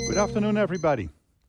Good afternoon, everybody.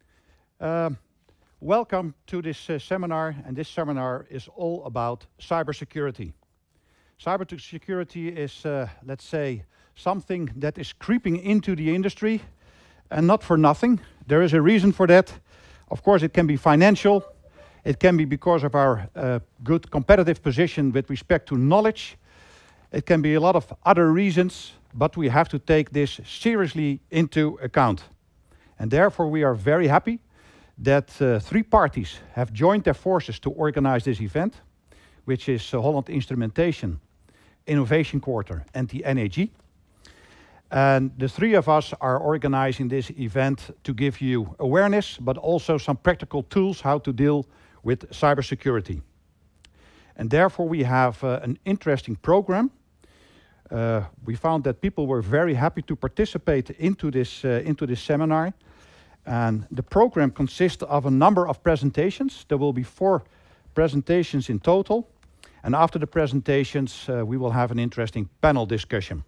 Welcome to this seminar, and this seminar is all about cybersecurity. Cybersecurity is, let's say, something that is creeping into the industry, and not for nothing. There is a reason for that. Of course, it can be financial. It can be because of our good competitive position with respect to knowledge. It can be a lot of other reasons, but we have to take this seriously into account. And therefore, we are very happy that 3 parties have joined their forces to organize this event, which is Holland Instrumentation, Innovation Quarter, and the NAG. And the 3 of us are organizing this event to give you awareness, but also some practical tools how to deal with cybersecurity. And therefore, we have an interesting program. We found that people were very happy to participate into this seminar. And the program consists of a number of presentations. There will be 4 presentations in total. And after the presentations, we will have an interesting panel discussion.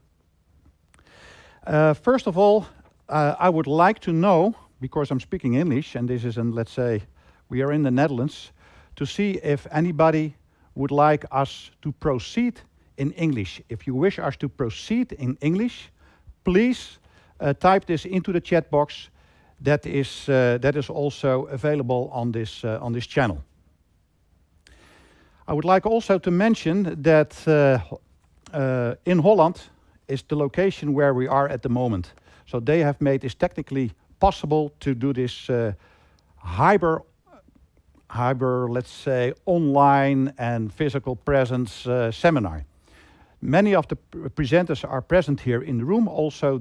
First of all, I would like to know, because I'm speaking English, and this is, let's say, we are in the Netherlands, to see if anybody would like us to proceed in English. If you wish us to proceed in English, please type this into the chat box. That is also available on this channel. I would like also to mention that in Holland is the location where we are at the moment. So they have made this technically possible to do this hybrid, let's say, online and physical presence seminar. Many of the presenters are present here in the room. Also,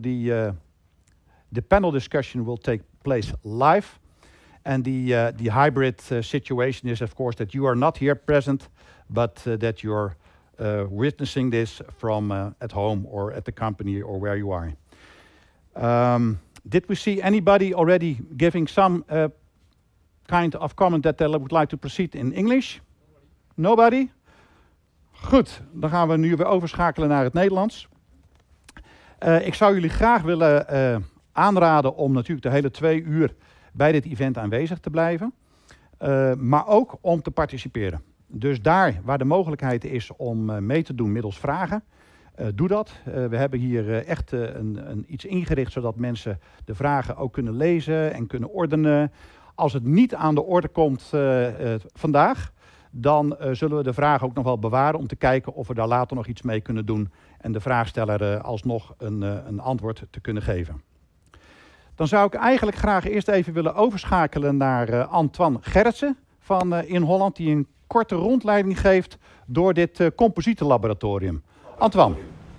the panel discussion will take place live, and the hybrid situation is, of course, that you are not here present, but that you're witnessing this from at home or at the company or where you are. Did we see anybody already giving some kind of comment that they would like to proceed in English? Nobody? Goed, dan gaan we nu weer overschakelen naar het Nederlands. Ik zou jullie graag willen aanraden om natuurlijk de hele 2 uur bij dit event aanwezig te blijven. Maar ook om te participeren. Dus daar waar de mogelijkheid is om mee te doen middels vragen, doe dat. We hebben hier echt iets ingericht zodat mensen de vragen ook kunnen lezen en kunnen ordenen. Als het niet aan de orde komt vandaag, dan zullen we de vraag ook nog wel bewaren om te kijken of we daar later nog iets mee kunnen doen en de vraagsteller alsnog een antwoord te kunnen geven. Dan zou ik eigenlijk graag eerst even willen overschakelen naar Antoine Gerritsen van In Holland, die een korte rondleiding geeft door dit composietenlaboratorium. Antoine.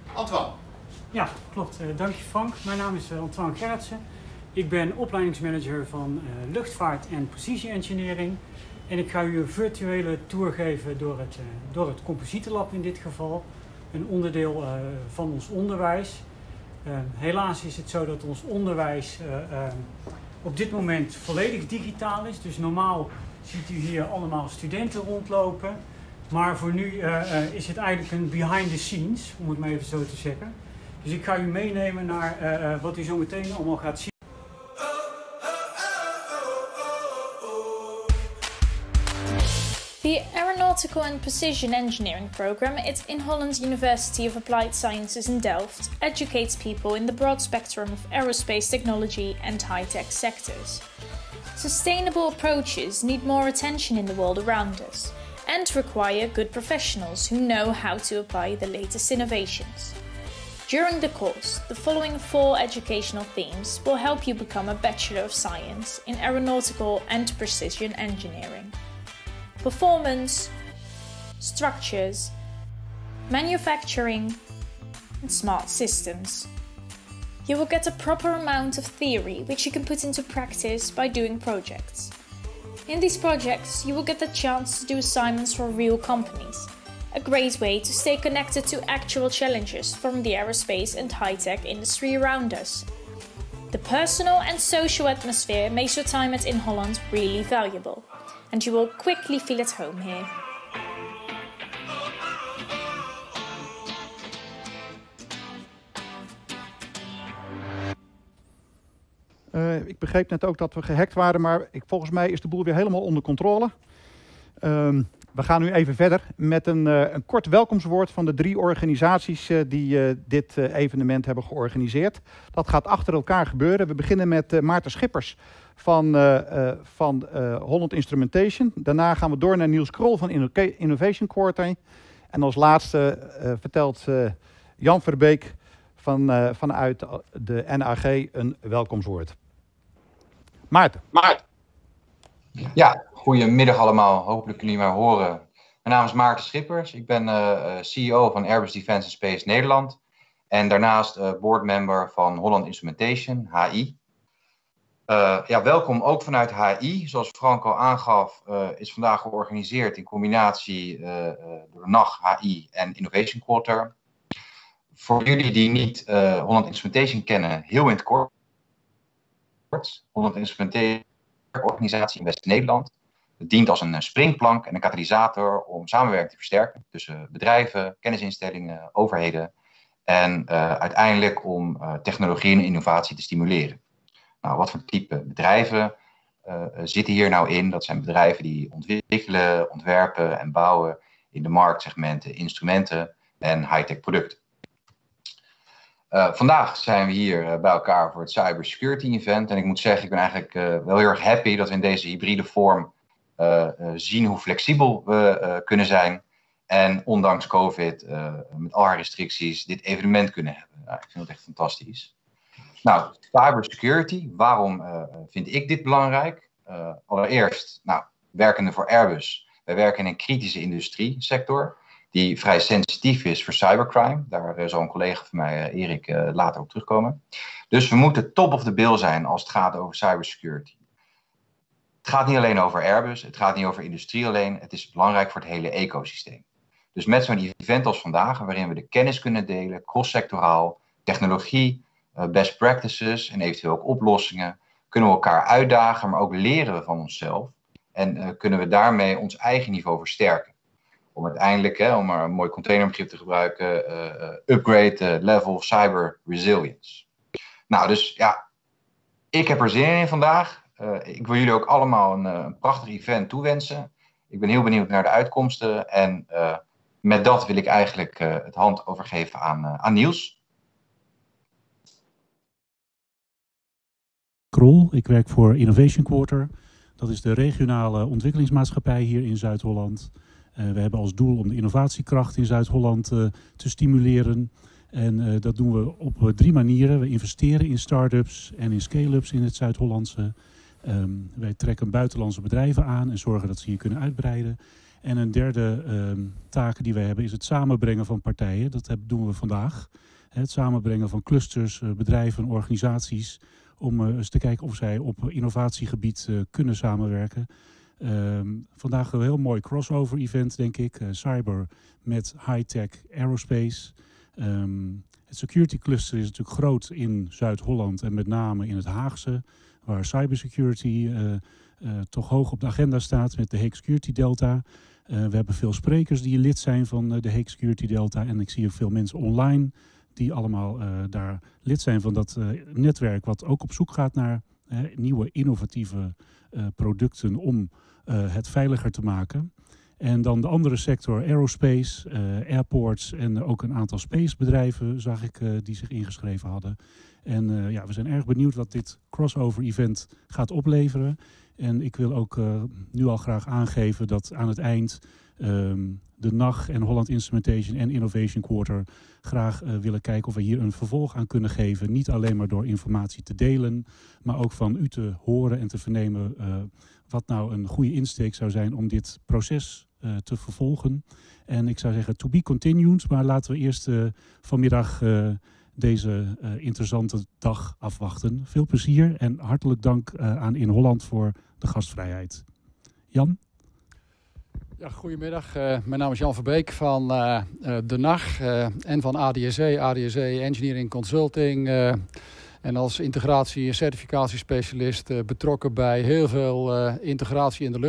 Ja, klopt. Dank je, Frank. Mijn naam is Antoine Gerritsen. Ik ben opleidingsmanager van luchtvaart en precisie engineering. En ik ga u een virtuele tour geven door het composietenlab in dit geval. Een onderdeel van ons onderwijs. Helaas is het zo dat ons onderwijs op dit moment volledig digitaal is. Dus normaal ziet u hier allemaal studenten rondlopen. Maar voor nu is het eigenlijk een behind the scenes, om het maar even zo te zeggen. Dus ik ga u meenemen naar wat u zo meteen allemaal gaat zien. The Aeronautical and Precision Engineering program at In Holland University of Applied Sciences in Delft educates people in the broad spectrum of aerospace technology and high-tech sectors. Sustainable approaches need more attention in the world around us and require good professionals who know how to apply the latest innovations. During the course, the following 4 educational themes will help you become a Bachelor of Science in Aeronautical and Precision Engineering. Performance, structures, manufacturing, and smart systems. You will get a proper amount of theory which you can put into practice by doing projects. In these projects, you will get the chance to do assignments for real companies, a great way to stay connected to actual challenges from the aerospace and high-tech industry around us. The personal and social atmosphere makes your time at In Holland really valuable, and you will quickly feel at home here. Ik begreep net ook dat we gehackt waren, maar volgens mij is de boel weer helemaal onder controle. We gaan nu even verder met een kort welkomstwoord van de 3 organisaties die dit evenement hebben georganiseerd. Dat gaat achter elkaar gebeuren. We beginnen met Maarten Schippers van Holland Instrumentation. Daarna gaan we door naar Niels Krol van Innovation Quarter. En als laatste vertelt Jan Verbeek vanuit de NAG een welkomstwoord. Maarten. Ja, goedemiddag allemaal. Hopelijk kunnen jullie mij horen. Mijn naam is Maarten Schippers. Ik ben CEO van Airbus Defence Space Nederland. En daarnaast boardmember van Holland Instrumentation, HI. Welkom ook vanuit HI. Zoals Frank al aangaf, is vandaag georganiseerd in combinatie door NAG, HI en Innovation Quarter. Voor jullie die niet Holland Instrumentation kennen, heel in het kort. Holland Instrumentation organisatie in West-Nederland. Het dient als een springplank en een katalysator om samenwerking te versterken tussen bedrijven, kennisinstellingen, overheden en uiteindelijk om technologie en innovatie te stimuleren. Nou, wat voor type bedrijven zitten hier nou in? Dat zijn bedrijven die ontwikkelen, ontwerpen en bouwen in de marktsegmenten instrumenten en high-tech producten. Vandaag zijn we hier bij elkaar voor het Cybersecurity Event. En ik moet zeggen, ik ben eigenlijk wel heel erg happy dat we in deze hybride vorm zien hoe flexibel we kunnen zijn. En ondanks COVID, met al haar restricties, dit evenement kunnen hebben. Nou, ik vind het echt fantastisch. Nou, cybersecurity, waarom vind ik dit belangrijk? Allereerst, werkende voor Airbus. Wij werken in een kritische industriesector die vrij sensitief is voor cybercrime. Daar zal een collega van mij, Erik, later op terugkomen. Dus we moeten top of the bill zijn als het gaat over cybersecurity. Het gaat niet alleen over Airbus, het gaat niet over industrie alleen. Het is belangrijk voor het hele ecosysteem. Dus met zo'n event als vandaag, waarin we de kennis kunnen delen, cross-sectoraal, technologie, best practices en eventueel ook oplossingen, kunnen we elkaar uitdagen, maar ook leren we van onszelf. En kunnen we daarmee ons eigen niveau versterken. Om uiteindelijk, om maar een mooi containerbegrip te gebruiken, upgrade the level of cyber resilience. Nou, dus ja, ik heb er zin in vandaag. Ik wil jullie ook allemaal een prachtig event toewensen. Ik ben heel benieuwd naar de uitkomsten. En met dat wil ik eigenlijk het hand overgeven aan Niels. Krol, ik werk voor Innovation Quarter. Dat is de regionale ontwikkelingsmaatschappij hier in Zuid-Holland. We hebben als doel om de innovatiekracht in Zuid-Holland te stimuleren. En dat doen we op 3 manieren. We investeren in start-ups en in scale-ups in het Zuid-Hollandse. Wij trekken buitenlandse bedrijven aan en zorgen dat ze hier kunnen uitbreiden. En een derde taak die wij hebben is het samenbrengen van partijen. Dat doen we vandaag. Het samenbrengen van clusters, bedrijven, organisaties. Om eens te kijken of zij op innovatiegebied kunnen samenwerken. Vandaag een heel mooi crossover event, denk ik. Cyber met high-tech aerospace. Het security cluster is natuurlijk groot in Zuid-Holland en met name in het Haagse, waar cybersecurity toch hoog op de agenda staat met de Hague Security Delta. We hebben veel sprekers die lid zijn van de Hague Security Delta en ik zie ook veel mensen online die allemaal daar lid zijn van dat netwerk wat ook op zoek gaat naar nieuwe innovatieve producten om het veiliger te maken. En dan de andere sector, aerospace, airports en ook een aantal spacebedrijven zag ik die zich ingeschreven hadden. En we zijn erg benieuwd wat dit crossover event gaat opleveren. En ik wil ook nu al graag aangeven dat aan het eind de NAG en Holland Instrumentation en Innovation Quarter graag willen kijken of we hier een vervolg aan kunnen geven. Niet alleen maar door informatie te delen, maar ook van u te horen en te vernemen wat nou een goede insteek zou zijn om dit proces te vervolgen. En ik zou zeggen to be continued, maar laten we eerst vanmiddag deze interessante dag afwachten. Veel plezier en hartelijk dank aan In Holland voor de gastvrijheid. Jan? Ja, goedemiddag. Mijn naam is Jan Verbeek van de NAG en van ADSE, ADSE Engineering Consulting. En als integratie- en certificatiespecialist betrokken bij heel veel integratie in de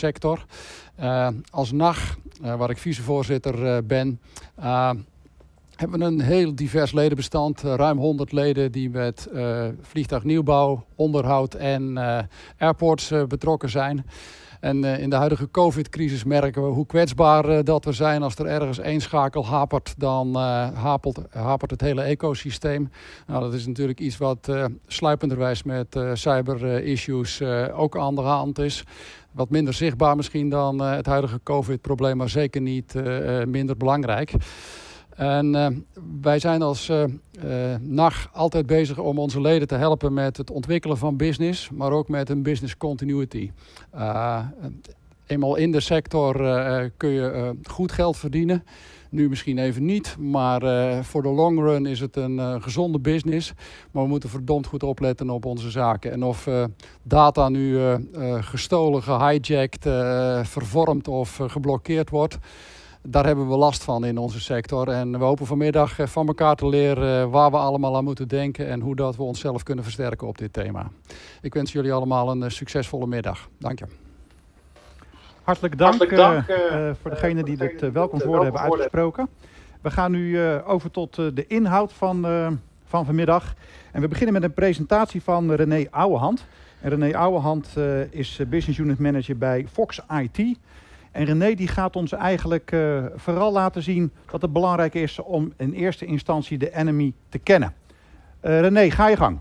luchtvaartsector. Als NAG, waar ik vicevoorzitter ben, hebben we een heel divers ledenbestand. Ruim 100 leden die met vliegtuignieuwbouw, onderhoud en airports betrokken zijn. En in de huidige COVID-crisis merken we hoe kwetsbaar dat we zijn. Als er ergens één schakel hapert, dan hapert het hele ecosysteem. Nou, dat is natuurlijk iets wat sluipenderwijs met cyber-issues ook aan de hand is. Wat minder zichtbaar misschien dan het huidige COVID-probleem, maar zeker niet minder belangrijk. En wij zijn als NAG altijd bezig om onze leden te helpen met het ontwikkelen van business, maar ook met een business continuity. Eenmaal in de sector kun je goed geld verdienen. Nu misschien even niet, maar voor de long run is het een gezonde business. Maar we moeten verdomd goed opletten op onze zaken. En of data nu gestolen, gehijacked, vervormd of geblokkeerd wordt, daar hebben we last van in onze sector. En we hopen vanmiddag van elkaar te leren waar we allemaal aan moeten denken en hoe dat we onszelf kunnen versterken op dit thema. Ik wens jullie allemaal een succesvolle middag. Dank je. Hartelijk dank, voor degenen die dit welkomstwoorden hebben uitgesproken. We gaan nu over tot de inhoud van vanmiddag. En we beginnen met een presentatie van René Ouwehand. En René Ouwehand is Business Unit Manager bij Fox IT. En René die gaat ons eigenlijk vooral laten zien dat het belangrijk is om in eerste instantie de enemy te kennen. René, ga je gang.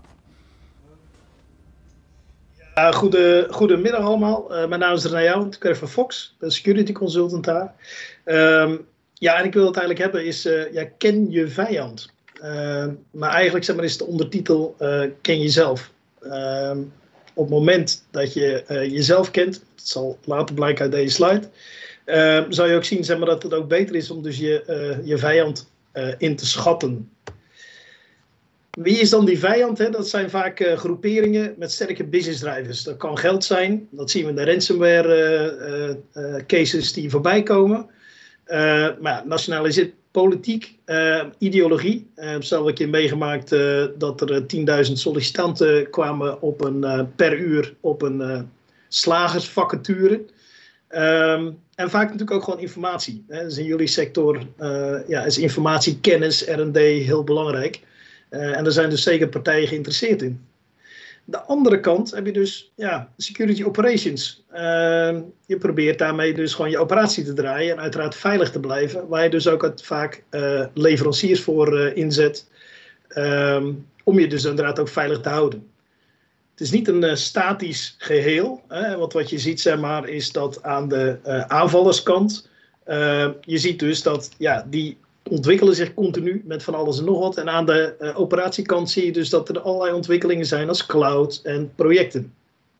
Goedemiddag allemaal. Mijn naam is René Ouwehand, ik werk voor Fox, ben security consultant daar. En ik wil het eigenlijk hebben is, ken je vijand. Maar eigenlijk is de ondertitel ken jezelf. Op het moment dat je jezelf kent, dat zal later blijken uit deze slide, zou je ook zien dat het ook beter is om dus je vijand in te schatten. Wie is dan die vijand? Hè? Dat zijn vaak groeperingen met sterke business drivers. Dat kan geld zijn, dat zien we in de ransomware cases die voorbij komen. Maar nationaliseerd politiek, ideologie. Zo heb ik een keer meegemaakt dat er 10.000 sollicitanten kwamen per uur op een slagersvacature. En vaak natuurlijk ook gewoon informatie. Hè. Dus in jullie sector is informatiekennis, R&D heel belangrijk. En er zijn dus zeker partijen geïnteresseerd in. De andere kant heb je dus security operations. Je probeert daarmee dus gewoon je operatie te draaien en uiteraard veilig te blijven. Waar je dus ook vaak leveranciers voor inzet. Om je dus inderdaad ook veilig te houden. Het is niet een statisch geheel. Want wat je ziet is dat aan de aanvallerskant. Je ziet dus dat die ontwikkelen zich continu met van alles en nog wat. En aan de operatiekant zie je dus dat er allerlei ontwikkelingen zijn als cloud en projecten.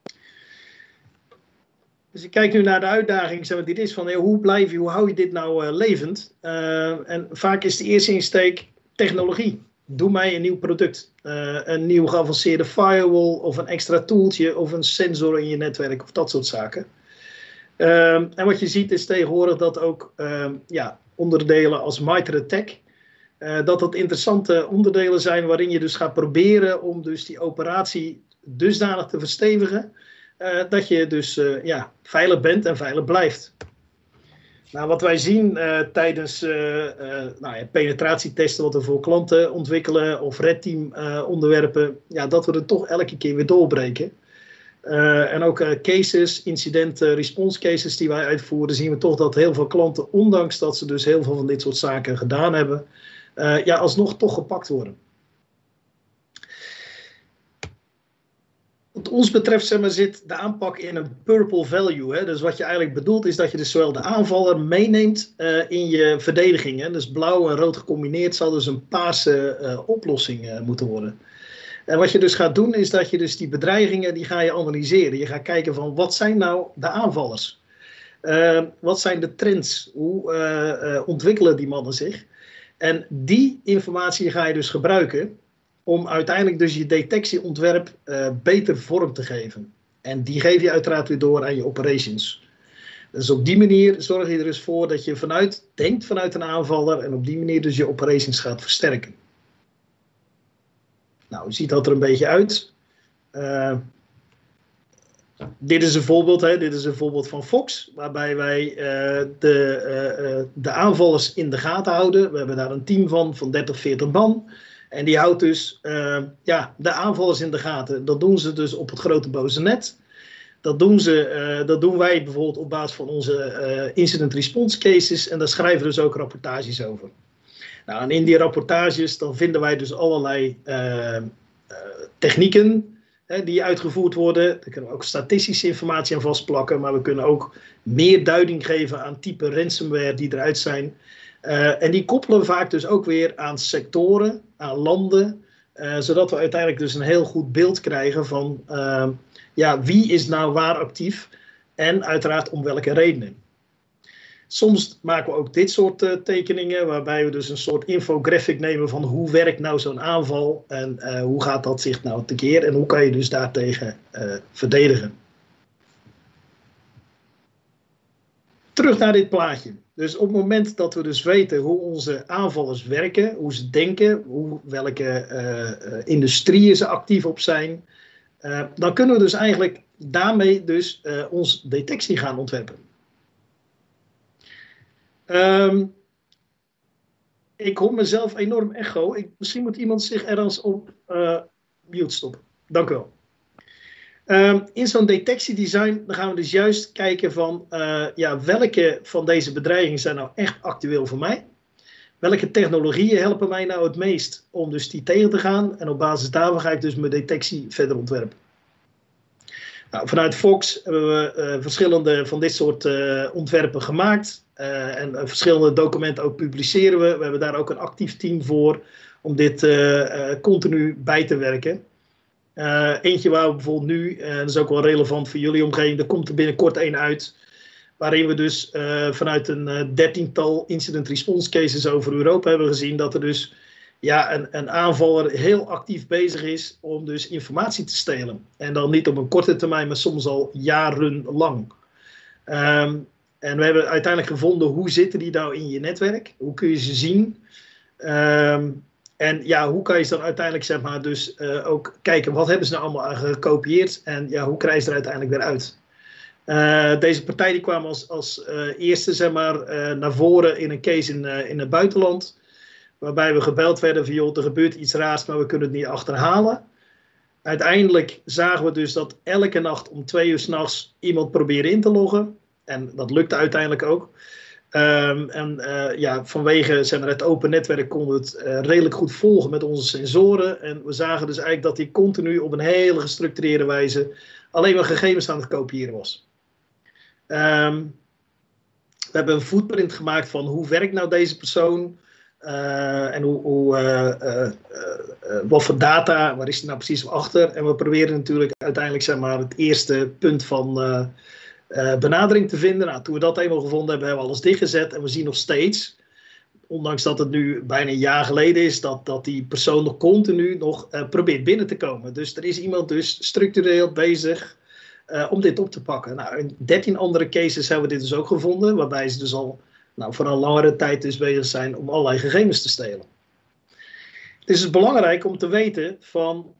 Dus ik kijk nu naar de uitdaging die dit is van hoe hou je dit nou levend? En vaak is de eerste insteek technologie. Doe mij een nieuw product. Een nieuw geavanceerde firewall of een extra tooltje of een sensor in je netwerk of dat soort zaken. En wat je ziet is tegenwoordig dat ook onderdelen als MITRE ATT&CK, dat interessante onderdelen zijn waarin je dus gaat proberen om dus die operatie dusdanig te verstevigen dat je dus veilig bent en veilig blijft. Nou, wat wij zien tijdens penetratietesten wat we voor klanten ontwikkelen of red team onderwerpen, dat we er toch elke keer weer doorbreken. En ook cases, incident response cases die wij uitvoeren, zien we toch dat heel veel klanten, ondanks dat ze dus heel veel van dit soort zaken gedaan hebben, alsnog toch gepakt worden. Wat ons betreft zit de aanpak in een purple value. Hè? Dus wat je eigenlijk bedoelt is dat je dus zowel de aanvaller meeneemt in je verdediging. Hè? Dus blauw en rood gecombineerd zal dus een paarse oplossing moeten worden. En wat je dus gaat doen is dat je dus die bedreigingen die ga je analyseren. Je gaat kijken van wat zijn nou de aanvallers? Wat zijn de trends? Hoe ontwikkelen die mannen zich? En die informatie ga je dus gebruiken om uiteindelijk dus je detectieontwerp beter vorm te geven. En die geef je uiteraard weer door aan je operations. Dus op die manier zorg je er dus voor dat je denkt vanuit een aanvaller en op die manier dus je operations gaat versterken. Nou, hoe ziet dat er een beetje uit? Dit is een voorbeeld, hè? Dit is een voorbeeld van Fox, waarbij wij de aanvallers in de gaten houden. We hebben daar een team van 30, 40 man. En die houdt dus de aanvallers in de gaten. Dat doen ze dus op het grote boze net. Dat doen wij bijvoorbeeld op basis van onze incident response cases. En daar schrijven we dus ook rapportages over. Nou, en in die rapportages dan vinden wij dus allerlei technieken die uitgevoerd worden. Daar kunnen we ook statistische informatie aan vastplakken. Maar we kunnen ook meer duiding geven aan type ransomware die eruit zijn. En die koppelen we vaak dus ook weer aan sectoren, aan landen. Zodat we uiteindelijk dus een heel goed beeld krijgen van wie is nou waar actief. En uiteraard om welke redenen. Soms maken we ook dit soort tekeningen, waarbij we dus een soort infographic nemen van hoe werkt nou zo'n aanval en hoe gaat dat zich nou tekeer en hoe kan je dus daartegen verdedigen. Terug naar dit plaatje. Dus op het moment dat we dus weten hoe onze aanvallers werken, hoe ze denken, welke industrieën ze actief op zijn, dan kunnen we dus eigenlijk daarmee dus onze detectie gaan ontwerpen. Ik hoor mezelf enorm echo. Misschien moet iemand zich ergens op mute stoppen. Dank u wel. In zo'n detectiedesign dan gaan we dus juist kijken van welke van deze bedreigingen zijn nou echt actueel voor mij. Welke technologieën helpen mij nou het meest om dus die tegen te gaan. En op basis daarvan ga ik dus mijn detectie verder ontwerpen. Nou, vanuit Fox hebben we verschillende van dit soort ontwerpen gemaakt. En verschillende documenten ook publiceren we. We hebben daar ook een actief team voor om dit continu bij te werken. Eentje waar we bijvoorbeeld nu, en dat is ook wel relevant voor jullie omgeving, er komt er binnenkort één uit. Waarin we dus vanuit een 13-tal incident response cases over Europa hebben gezien dat er dus een aanvaller heel actief bezig is om dus informatie te stelen. En dan niet op een korte termijn, maar soms al jarenlang. En we hebben uiteindelijk gevonden hoe zitten die nou in je netwerk? Hoe kun je ze zien? En hoe kan je ze dan uiteindelijk zeg maar dus ook kijken wat hebben ze nou allemaal gekopieerd en hoe krijg je er uiteindelijk weer uit? Deze partij die kwam als eerste zeg maar, naar voren in een case in het buitenland. Waarbij we gebeld werden van joh, er gebeurt iets raars, maar we kunnen het niet achterhalen. Uiteindelijk zagen we dus dat elke nacht om 2 uur 's nachts iemand probeerde in te loggen. En dat lukte uiteindelijk ook. Vanwege zeg maar, het open netwerk konden we het redelijk goed volgen met onze sensoren. En we zagen dus eigenlijk dat hij continu op een hele gestructureerde wijze alleen maar gegevens aan het kopiëren was. We hebben een footprint gemaakt van hoe werkt nou deze persoon. En wat voor data, waar is hij nou precies achter. En we proberen natuurlijk uiteindelijk zeg maar, het eerste punt van benadering te vinden. Nou, toen we dat eenmaal gevonden hebben, hebben we alles dichtgezet. En we zien nog steeds, ondanks dat het nu bijna een jaar geleden is, dat die persoon nog continu probeert binnen te komen. Dus er is iemand dus structureel bezig om dit op te pakken. Nou, in 13 andere cases hebben we dit dus ook gevonden, waarbij ze dus al voor een langere tijd dus bezig zijn om allerlei gegevens te stelen. Het is dus belangrijk om te weten van,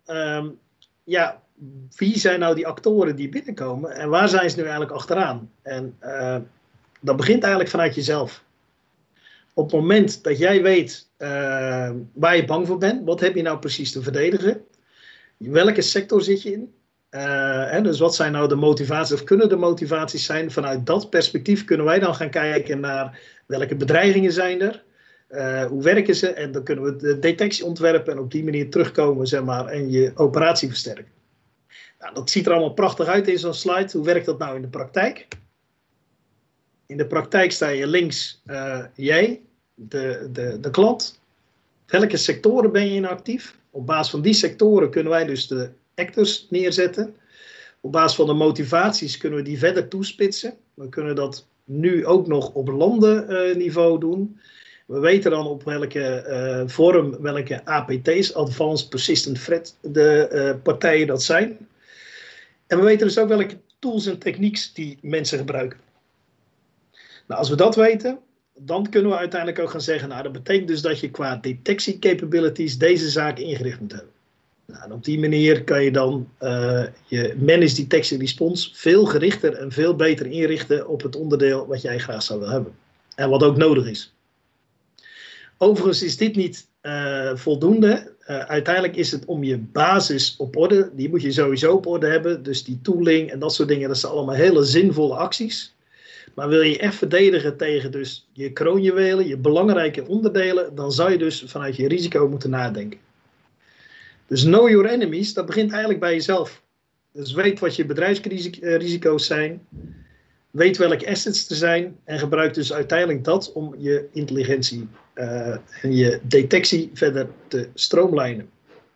wie zijn nou die actoren die binnenkomen en waar zijn ze nu eigenlijk achteraan? En dat begint eigenlijk vanuit jezelf. Op het moment dat jij weet waar je bang voor bent, wat heb je nou precies te verdedigen? Welke sector zit je in? Dus wat zijn nou de motivaties of kunnen de motivaties zijn? Vanuit dat perspectief kunnen wij dan gaan kijken naar welke bedreigingen zijn er? Hoe werken ze? En dan kunnen we de detectie ontwerpen en op die manier terugkomen zeg maar, en je operatie versterken. Nou, dat ziet er allemaal prachtig uit in zo'n slide. Hoe werkt dat nou in de praktijk? In de praktijk sta je links jij, de klant. Welke sectoren ben je in actief? Op basis van die sectoren kunnen wij dus de actors neerzetten. Op basis van de motivaties kunnen we die verder toespitsen. We kunnen dat nu ook nog op landenniveau doen. We weten dan op welke vorm, welke APT's, Advanced Persistent Threat, de partijen dat zijn. En we weten dus ook welke tools en techniques die mensen gebruiken. Nou, als we dat weten, dan kunnen we uiteindelijk ook gaan zeggen, nou, dat betekent dus dat je qua detectie capabilities deze zaak ingericht moet hebben. Nou, en op die manier kan je dan je managed detection response veel gerichter en veel beter inrichten op het onderdeel wat jij graag zou willen hebben. En wat ook nodig is. Overigens is dit niet voldoende. Uiteindelijk is het om je basis op orde. Die moet je sowieso op orde hebben. Dus die tooling en dat soort dingen, dat zijn allemaal hele zinvolle acties. Maar wil je echt verdedigen tegen dus je kroonjuwelen, je belangrijke onderdelen, dan zou je dus vanuit je risico moeten nadenken. Dus know your enemies, dat begint eigenlijk bij jezelf. Dus weet wat je bedrijfsrisico's zijn. Weet welke assets er zijn. En gebruik dus uiteindelijk dat om je intelligentie en je detectie verder te stroomlijnen.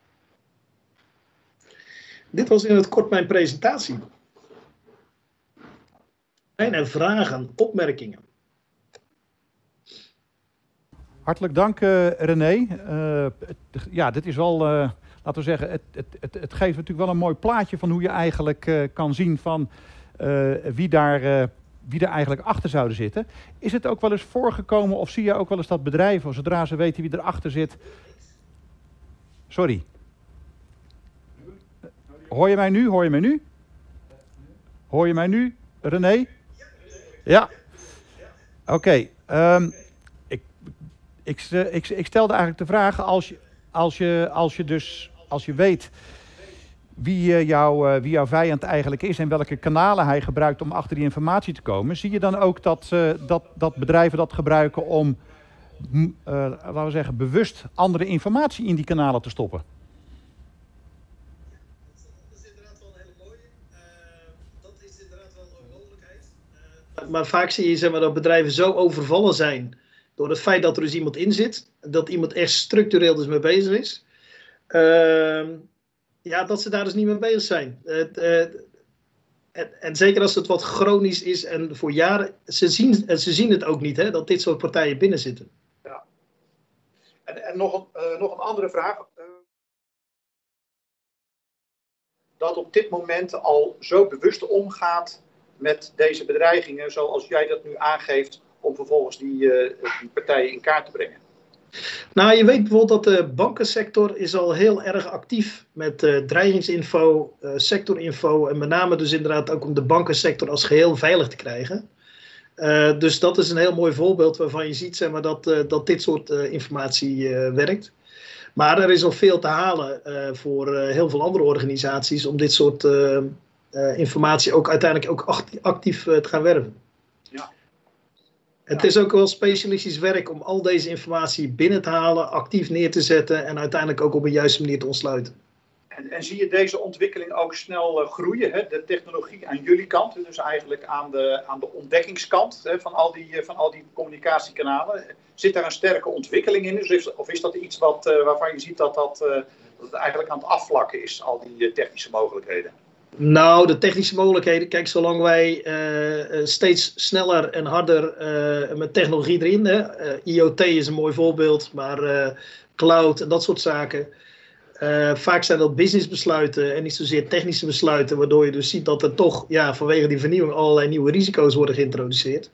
Dit was in het kort mijn presentatie. Zijn er vragen, opmerkingen? Hartelijk dank, René. Ja, dit is wel, laten we zeggen, het geeft natuurlijk wel een mooi plaatje van hoe je eigenlijk kan zien van wie daar eigenlijk achter zouden zitten. Is het ook wel eens voorgekomen of zie je ook wel eens dat bedrijven, zodra ze weten wie erachter zit... Sorry. Hoor je mij nu? Hoor je mij nu? Hoor je mij nu, René? Ja. Oké. Ik stelde eigenlijk de vraag, als je weet wie jouw vijand eigenlijk is en welke kanalen hij gebruikt om achter die informatie te komen, zie je dan ook dat bedrijven dat gebruiken om, laten we zeggen, bewust andere informatie in die kanalen te stoppen? Dat is inderdaad wel een hele mooie. Dat is inderdaad wel een mogelijkheid. Maar vaak zie je, zeg maar, dat bedrijven zo overvallen zijn door het feit dat er dus iemand in zit, dat iemand echt structureel dus mee bezig is. Ja, dat ze daar dus niet mee bezig zijn. En zeker als het wat chronisch is en voor jaren, ze zien het ook niet, hè, dat dit soort partijen binnen zitten. Ja. En nog een andere vraag. Dat op dit moment al zo bewust omgaat met deze bedreigingen, zoals jij dat nu aangeeft, om vervolgens die partijen in kaart te brengen? Nou, je weet bijvoorbeeld dat de bankensector is al heel erg actief met dreigingsinfo, sectorinfo en met name dus inderdaad ook om de bankensector als geheel veilig te krijgen. Dus dat is een heel mooi voorbeeld waarvan je ziet, zeg maar, dat dit soort informatie werkt. Maar er is nog veel te halen voor heel veel andere organisaties om dit soort informatie ook uiteindelijk ook actief te gaan werven. Het is ook wel specialistisch werk om al deze informatie binnen te halen, actief neer te zetten en uiteindelijk ook op een juiste manier te ontsluiten. En zie je deze ontwikkeling ook snel groeien, hè? De technologie aan jullie kant, dus eigenlijk aan de ontdekkingskant, hè, van al die communicatiekanalen. Zit daar een sterke ontwikkeling in? Of is dat iets waarvan je ziet dat het eigenlijk aan het afvlakken is, al die technische mogelijkheden? Nou, de technische mogelijkheden, kijk, zolang wij steeds sneller en harder met technologie erin, hè, IoT is een mooi voorbeeld, maar cloud en dat soort zaken. Vaak zijn dat businessbesluiten en niet zozeer technische besluiten, waardoor je dus ziet dat er toch, ja, vanwege die vernieuwing allerlei nieuwe risico's worden geïntroduceerd.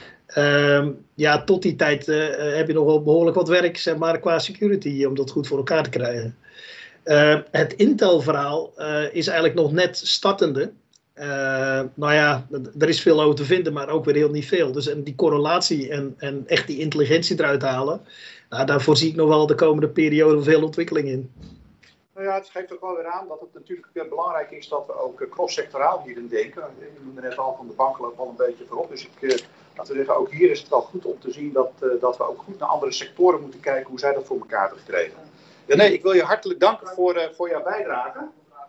Ja, tot die tijd heb je nog wel behoorlijk wat werk, zeg maar, qua security om dat goed voor elkaar te krijgen. Het Intel-verhaal is eigenlijk nog net startende. Nou ja, er is veel over te vinden, maar ook weer heel niet veel. Dus en die correlatie en echt die intelligentie eruit halen, nou, daarvoor zie ik nog wel de komende periode veel ontwikkeling in. Nou ja, het geeft ook wel weer aan dat het natuurlijk belangrijk is dat we ook cross-sectoraal hierin denken. Je noemde net al van de banken loopt al een beetje voorop. Dus laten we zeggen, ook hier is het wel goed om te zien dat we ook goed naar andere sectoren moeten kijken hoe zij dat voor elkaar hebben gekregen. Ja, nee, ik wil je hartelijk danken voor jouw bijdrage.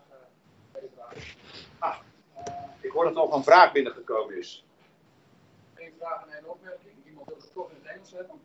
Ik hoor dat er nog een vraag binnengekomen is. Eén vraag en één opmerking. Iemand wil het toch in het Engels hebben.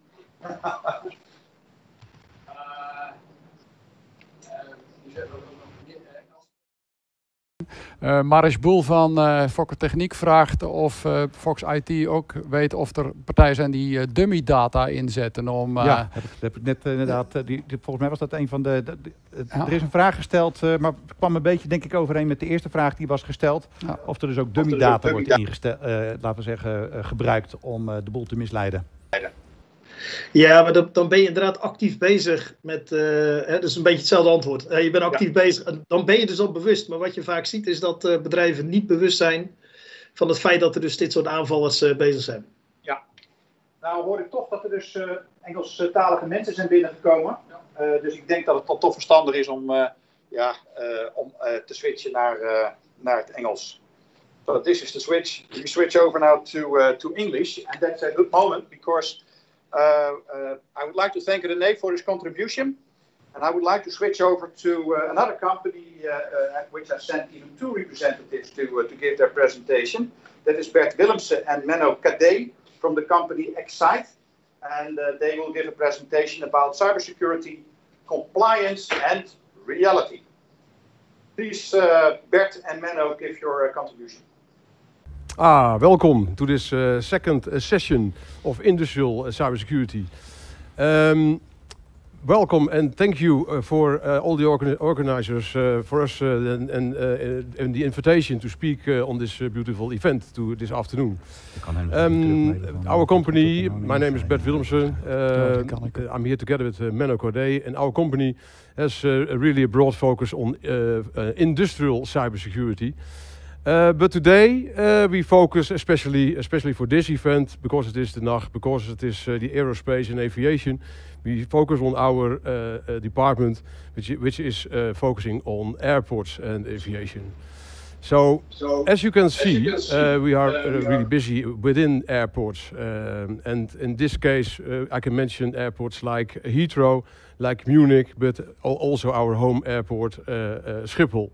Marish Boel van Fokker Techniek vraagt of Fox IT ook weet of er partijen zijn die dummy data inzetten om... Ja, heb ik net inderdaad. Volgens mij was dat een van de... Er is een vraag gesteld, maar het kwam een beetje, denk ik, overeen met de eerste vraag die was gesteld. Ja. Of er dus ook dummy data wordt gebruikt om de boel te misleiden. Ja, maar dan ben je inderdaad actief bezig met, dus een beetje hetzelfde antwoord. Je bent actief bezig, en dan ben je dus al bewust. Maar wat je vaak ziet is dat bedrijven niet bewust zijn van het feit dat er dus dit soort aanvallers bezig zijn. Ja, nou hoor ik toch dat er dus Engelstalige mensen zijn binnengekomen. Dus ik denk dat het toch verstandig is om te switchen naar het Engels. So this is the switch. We switch over now to English, and that's a good moment because I would like to thank René for his contribution, and I would like to switch over to another company at which I sent even 2 representatives to give their presentation. That is Bert Willemsen and Menno Cadet from the company Excite, and they will give a presentation about cybersecurity, compliance, and reality. Please, Bert and Menno, give your contribution. Welcome to this second session of industrial cybersecurity. Welcome and thank you for all the organizers for us and the invitation to speak on this beautiful event this afternoon. Our company, my name is Bert Willemsen. I'm here together with Menno Cadet, and our company has really a broad focus on industrial cybersecurity. But today we focus especially for this event, because it is the NAG, because it is the aerospace and aviation. We focus on our department, which is focusing on airports and aviation. So as you can see, we are really busy within airports, and in this case I can mention airports like Heathrow, like Munich, but also our home airport Schiphol.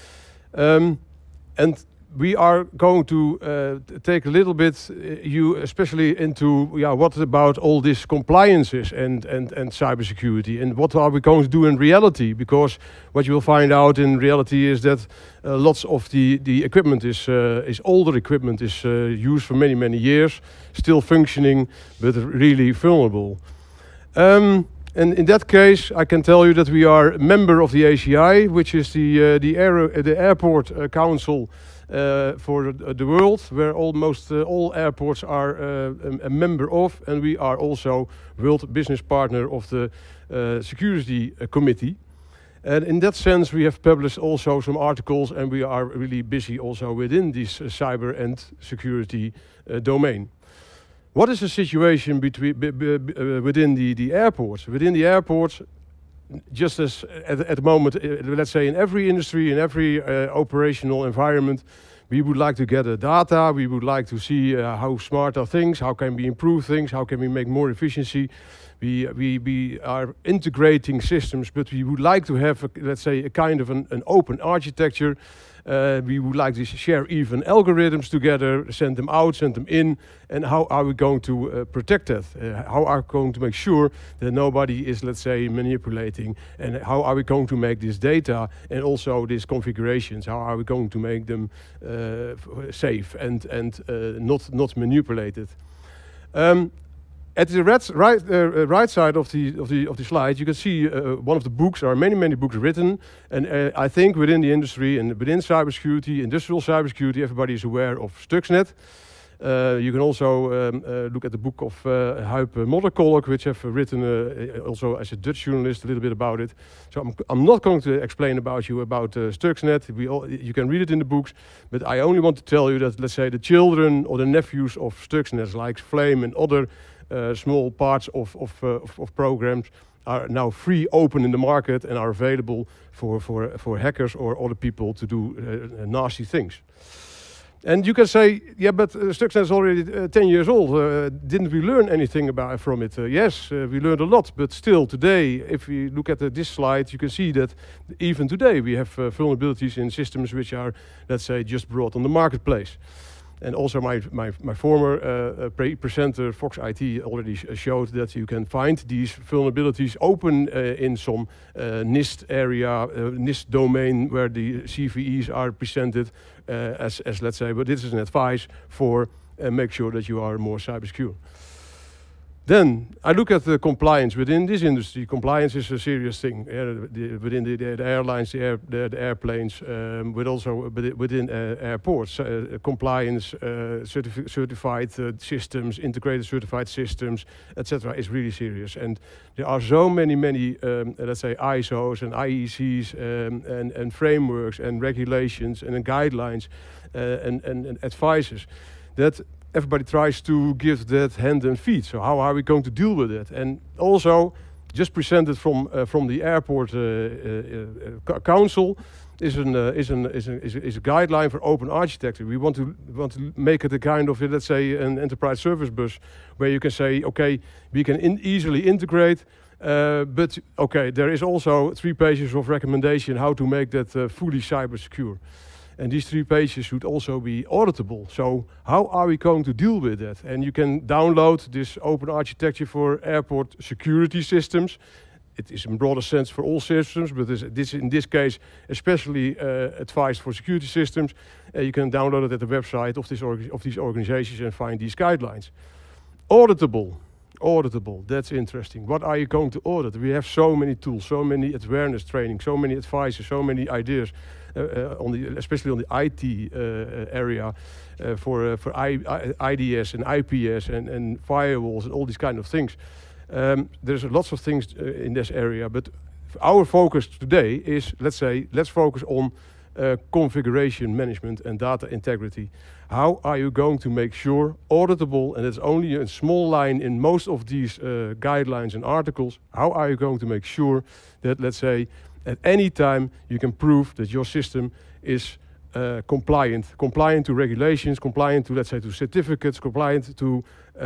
And we are going to take a little bit you especially into what about all these compliances and cybersecurity, and what are we going to do in reality, because what you will find out in reality is that lots of the equipment is older equipment, is used for many years, still functioning, but really vulnerable. And in that case, I can tell you that we are a member of the ACI, which is the airport council for the world, where almost all airports are a member of, and we are also world business partner of the security committee. And in that sense, we have published also some articles, and we are really busy also within this cyber and security domain. What is the situation within the airports? Within the airports, just as at the moment, let's say in every industry, in every operational environment, we would like to gather data, we would like to see how smart are things, how can we improve things, how can we make more efficiency. We are integrating systems, but we would like to have, let's say, a kind of an open architecture. We would like to share even algorithms together, send them out, send them in, and how are we going to protect that? How are we going to make sure that nobody is, let's say, manipulating? And how are we going to make this data and also these configurations, how are we going to make them safe and not manipulated? At the right side of the slide, you can see one of the books. There are many books written, and I think within the industry and within cybersecurity, industrial cybersecurity, everybody is aware of Stuxnet. You can also look at the book of Huip Modderkolk, which have written also as a Dutch journalist a little bit about it. So I'm not going to explain about Stuxnet. You can read it in the books, but I only want to tell you that, let's say, the children or the nephews of Stuxnet, like Flame and other small parts of programs, are now free, open in the market, and are available for hackers or other people to do nasty things. And you can say, yeah, but Stuxnet is already 10 years old. Didn't we learn anything from it? Yes, we learned a lot, but still today, if we look at this slide, you can see that even today we have vulnerabilities in systems which are, let's say, just brought on the marketplace. And also my former presenter, Fox IT, already showed that you can find these vulnerabilities open in some NIST area, NIST domain, where the CVEs are presented as let's say, but this is an advice for make sure that you are more cyber secure. Then I look at the compliance within this industry. Compliance is a serious thing within the airlines, the airplanes, but also within airports. Compliance, certified systems, integrated certified systems, etc. is really serious. And there are so many, let's say, ISOs and IECs and frameworks and regulations and guidelines and advices that everybody tries to give that hand and feet. So how are we going to deal with it? And also, just presented from the airport council is a guideline for open architecture. We want to make it a kind of, let's say, an enterprise service bus where you can say, okay, we can easily integrate. But okay, there is also 3 pages of recommendation how to make that fully cyber secure. And these 3 pages should also be auditable. So how are we going to deal with that? And you can download this open architecture for airport security systems. It is in broader sense for all systems, but in this case, especially advised for security systems. You can download it at the website of these organizations and find these guidelines. Auditable, that's interesting. What are you going to audit? We have so many tools, so many awareness training, so many advices, so many ideas. Especially on the IT area for IDS and IPS and firewalls and all these kind of things. There's lots of things in this area, but our focus today is, let's focus on configuration management and data integrity. How are you going to make sure auditable, and it's only a small line in most of these guidelines and articles, how are you going to make sure that, let's say, at any time you can prove that your system is compliant to regulations, compliant to, let's say, to certificates, compliant to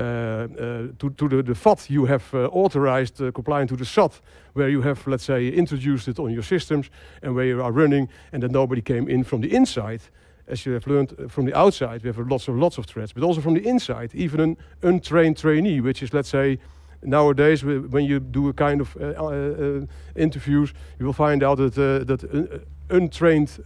the FAT you have authorized, compliant to the SAT, where you have, let's say, introduced it on your systems and where you are running, and that nobody came in from the inside. As you have learned from the outside, we have lots of threats, but also from the inside, even an untrained trainee, which is, let's say, nowadays, when you do a kind of interviews, you will find out that untrained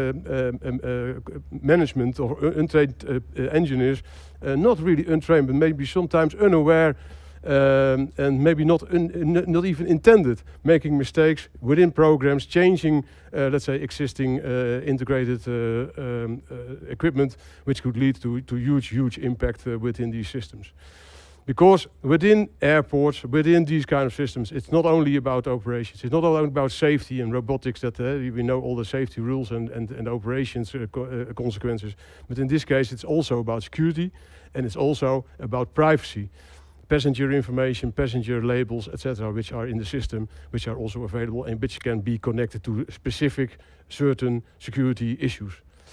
management or untrained engineers, not really untrained, but maybe sometimes unaware and maybe not even intended, making mistakes within programs, changing, let's say, existing integrated equipment, which could lead to huge impact within these systems. Because within airports, within these kind of systems, it's not only about operations. It's not only about safety and robotics that we know all the safety rules and operations consequences. But in this case, it's also about security, and it's also about privacy. Passenger information, passenger labels, etc., which are in the system, which are also available and which can be connected to specific certain security issues.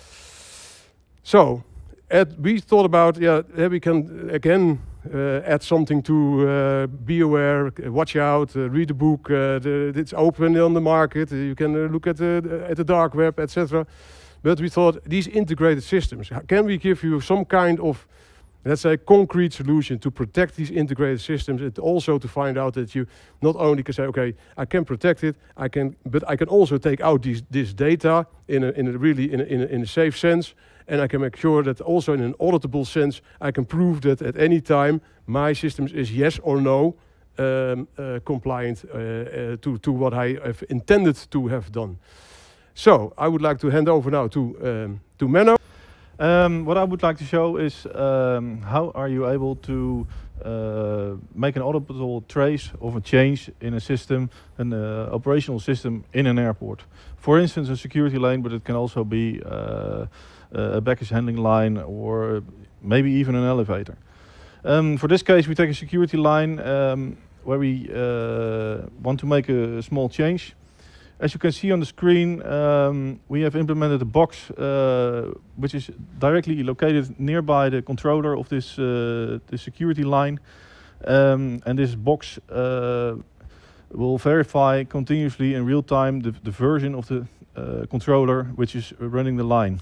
So, we thought about, we can again add something to be aware, watch out, read the book. It's open on the market. You can look at the dark web, etc. But we thought these integrated systems. Can we give you some kind of, let's say, concrete solution to protect these integrated systems, and also to find out that you not only can say, okay, I can protect it, but I can also take out this data in a safe sense. And I can make sure that also in an auditable sense, I can prove that at any time my systems is yes or no compliant to what I have intended to have done. So I would like to hand over now to Menno. What I would like to show is how are you able to make an auditable trace of a change in a system, an operational system in an airport. For instance, a security lane, but it can also be a baggage handling line, or maybe even an elevator. For this case, we take a security line where we want to make a small change. As you can see on the screen, we have implemented a box which is directly located nearby the controller of this the security line. And this box will verify continuously in real time the version of the controller which is running the line.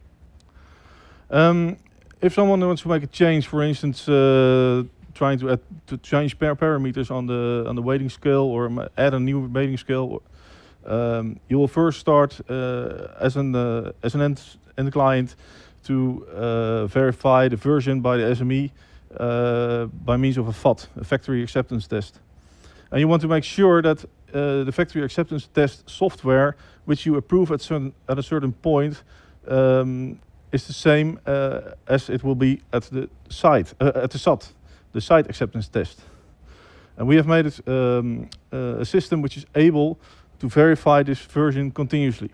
If someone wants to make a change, for instance, trying to change parameters on the weighting scale or add a new weighting scale, you will first start as an end client to verify the version by the SME by means of a FAT, a factory acceptance test. And you want to make sure that the factory acceptance test software, which you approve at a certain point, is the same as it will be at the site, at the SAT, the site acceptance test. And we have made it a system which is able to verify this version continuously.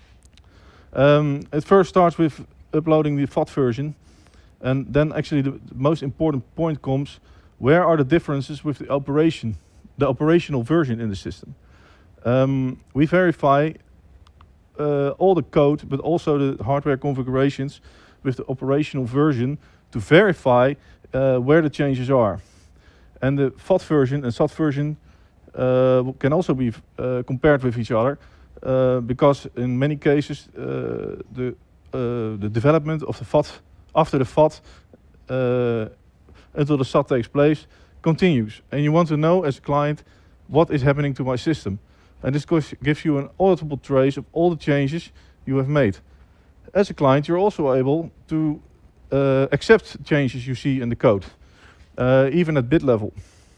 It first starts with uploading the FAT version, and then actually the most important point comes: where are the differences with the operational version in the system? We verify all the code, but also the hardware configurations with the operational version to verify where the changes are. And the FAT version and SAT version can also be compared with each other, because in many cases the development of the FAT after the FAT until the SAT takes place continues, and you want to know as a client what is happening to my system, and this gives you an auditable trace of all the changes you have made. As a client, you're also able to accept changes you see in the code, even at bit level.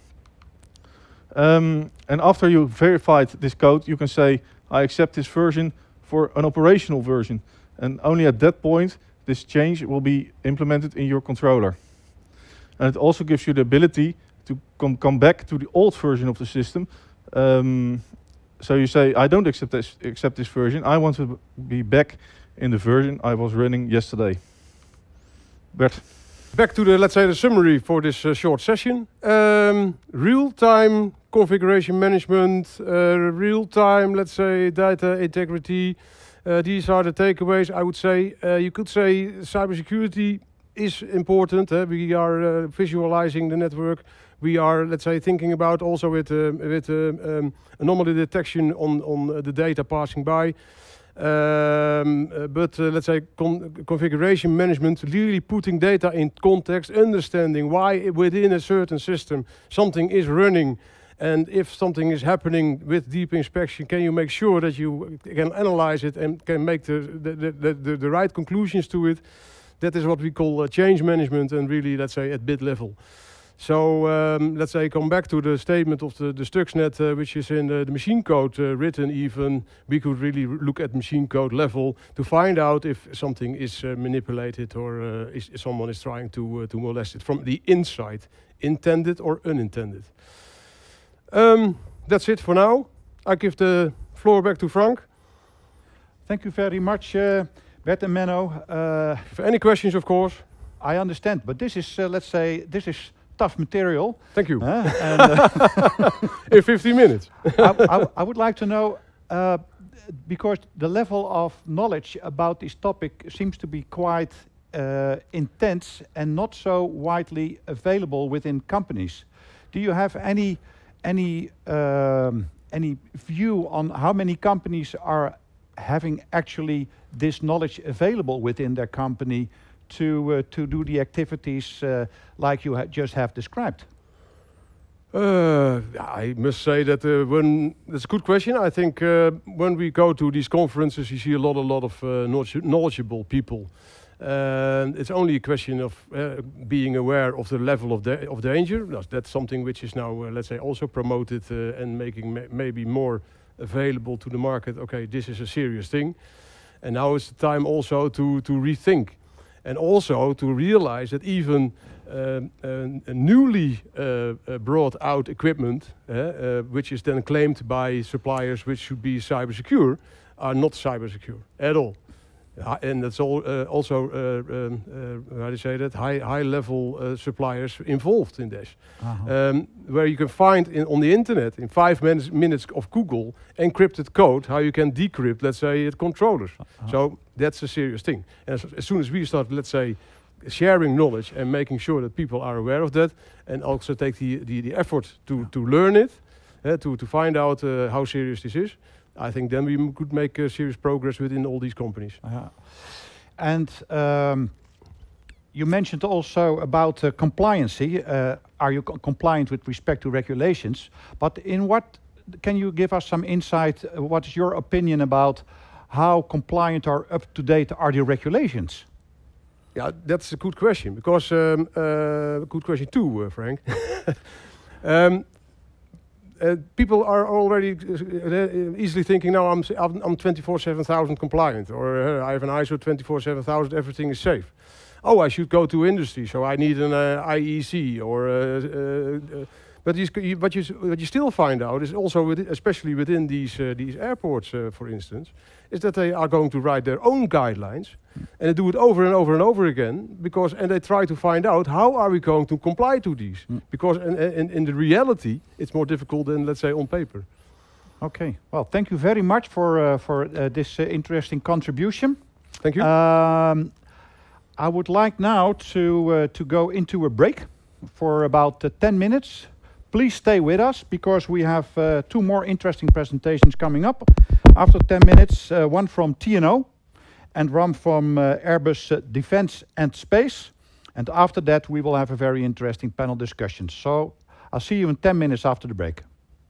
And after you verified this code, you can say, I accept this version for an operational version, and only at that point this change will be implemented in your controller. And it also gives you the ability to come back to the old version of the system. So you say, I don't accept this version, I want to be back in the version I was running yesterday. Bert. Back to the, let's say, the summary for this short session. Real-time configuration management, real-time, let's say, data integrity. These are the takeaways, I would say. You could say cybersecurity is important. We are visualizing the network. We are, let's say, thinking about also with anomaly detection on the data passing by. But let's say configuration management, really putting data in context, understanding why within a certain system something is running, and if something is happening with deep inspection, can you make sure that you can analyze it and can make the right conclusions to it. That is what we call change management, and really, let's say, at bit level. So let's say come back to the statement of the Stuxnet, which is in the machine code written even. We could really look at machine code level to find out if something is manipulated or someone is trying to molest it from the inside, intended or unintended. That's it for now. I give the floor back to Frank. Thank you very much, Bert and Menno. For any questions, of course. I understand, but this is, let's say, this is tough material. Thank you. In 15 minutes. I would like to know, because the level of knowledge about this topic seems to be quite intense and not so widely available within companies. Do you have any view on how many companies are having actually this knowledge available within their company to do the activities like you just have described? I must say that that's a good question. I think when we go to these conferences, you see a lot of knowledgeable people. It's only a question of being aware of the level of danger. That's something which is now, let's say, also promoted and making maybe more available to the market. Okay, this is a serious thing, and now it's the time also to rethink. And also to realize that even newly brought out equipment, which is then claimed by suppliers which should be cyber secure, are not cyber secure at all. And that's all also, how do you say that, high level suppliers involved in this. Where you can find on the internet, in 5 minutes of Google, encrypted code, how you can decrypt, let's say, controllers. So that's a serious thing. And as soon as we start, let's say, sharing knowledge and making sure that people are aware of that, and also take the effort to learn it, to find out how serious this is, I think then we could make serious progress within all these companies. And you mentioned also about compliancy. Are you compliant with respect to regulations? But in what, can you give us some insight? What is your opinion about how compliant or up to date are the regulations? Yeah, that's a good question, because good question too, Frank. People are already easily thinking, no, I'm 24/7,000 compliant, or I have an ISO 24/7000, everything is safe. Oh, I should go to industry, so I need an IEC, or but what you still find out is also, especially within these airports, for instance, is that they are going to write their own guidelines, and they do it over and over and over again, and they try to find out how are we going to comply to these, because in the reality it's more difficult than, let's say, on paper. Okay, well, thank you very much for this interesting contribution. Thank you. I would like now to go into a break for about 10 minutes. Please stay with us, because we have 2 more interesting presentations coming up. After 10 minutes, one from TNO and one from Airbus Defence and Space. And after that, we will have a very interesting panel discussion. So I'll see you in 10 minutes after the break.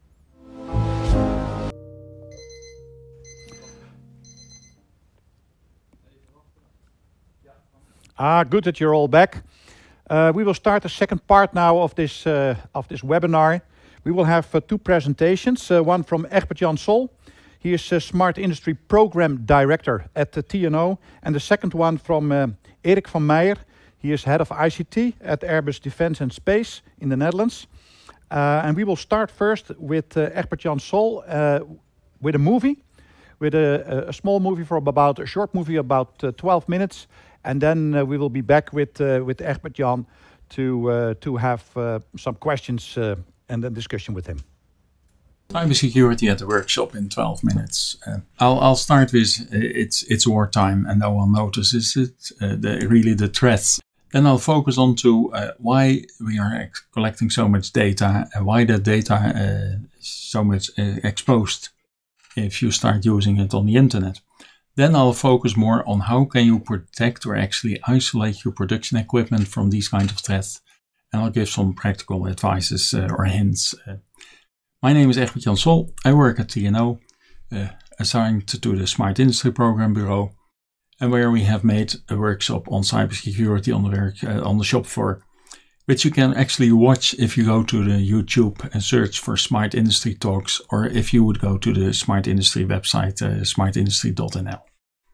Good that you're all back. We will start the second part now of this webinar. We will have 2 presentations, one from Egbert-Jan Sol. He is Smart Industry Program Director at the TNO, and the second one from Erik van Meijer. He is Head of ICT at Airbus Defence and Space in the Netherlands. And we will start first with Egbert-Jan Sol with a movie, with a small movie a short movie about 12 minutes. And then we will be back with Egbert-Jan to have some questions and a discussion with him. Cybersecurity at the workshop in 12 minutes. I'll start with it's wartime and no one notices it, really the threats. Then I'll focus on to why we are collecting so much data and why that data is so much exposed if you start using it on the internet. Then I'll focus more on how can you protect or actually isolate your production equipment from these kinds of threats. And I'll give some practical advices or hints. My name is Egbert-Jan Sol. I work at TNO, assigned to the Smart Industry Program Bureau, and where we have made a workshop on cybersecurity on the shop floor, which you can actually watch if you go to the YouTube and search for Smart Industry Talks, or if you would go to the Smart Industry website, smartindustry.nl.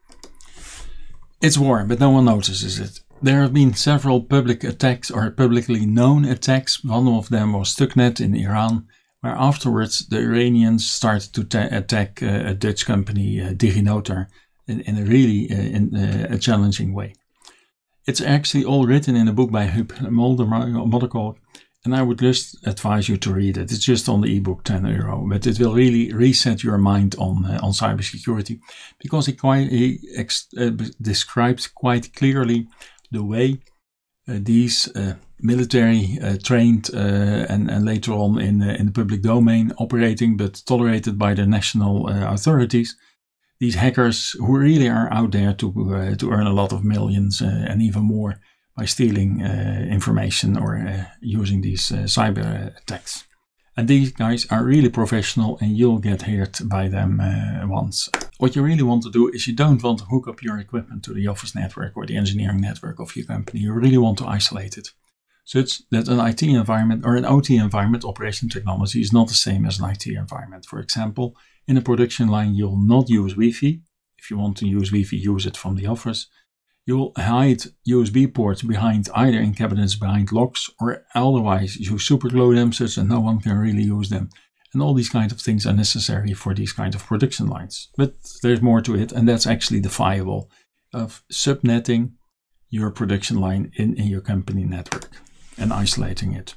It's war, but no one notices it. There have been several public attacks or publicly known attacks. One of them was Stuxnet in Iran, where afterwards the Iranians started to attack a Dutch company, DigiNotar, in a really a challenging way. It's actually all written in a book by Huub Modderkolk, and I would just advise you to read it. It's just on the ebook, €10, but it will really reset your mind on cybersecurity, because he describes quite clearly the way these military trained and later on in the public domain operating but tolerated by the national authorities, these hackers who really are out there to earn a lot of millions and even more by stealing information or using these cyber attacks. And these guys are really professional, and you'll get hurt by them once. What you really want to do is you don't want to hook up your equipment to the office network or the engineering network of your company. You really want to isolate it, such that an IT environment or an OT environment, operation technology, is not the same as an IT environment. For example, in a production line, you'll not use Wi-Fi. If you want to use Wi-Fi, use it from the office. You'll hide USB ports behind either in cabinets behind locks, or otherwise you superglue them such that no one can really use them. And all these kind of things are necessary for these kind of production lines. But there's more to it, and that's actually the firewall of subnetting your production line in your company network and isolating it.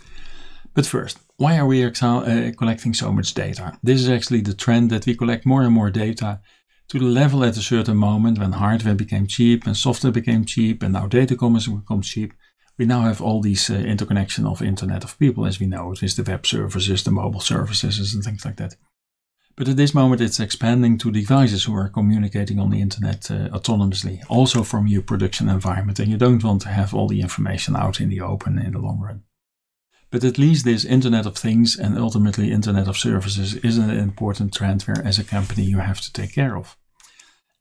But first, why are we collecting so much data? This is actually the trend that we collect more and more data to the level at a certain moment when hardware became cheap and software became cheap and now datacom has become cheap. We now have all these interconnection of Internet of People, as we know it, with the web services, the mobile services and things like that. But at this moment it's expanding to devices who are communicating on the internet autonomously, also from your production environment, and you don't want to have all the information out in the open in the long run. But at least this Internet of Things and ultimately Internet of Services is an important trend where as a company you have to take care of.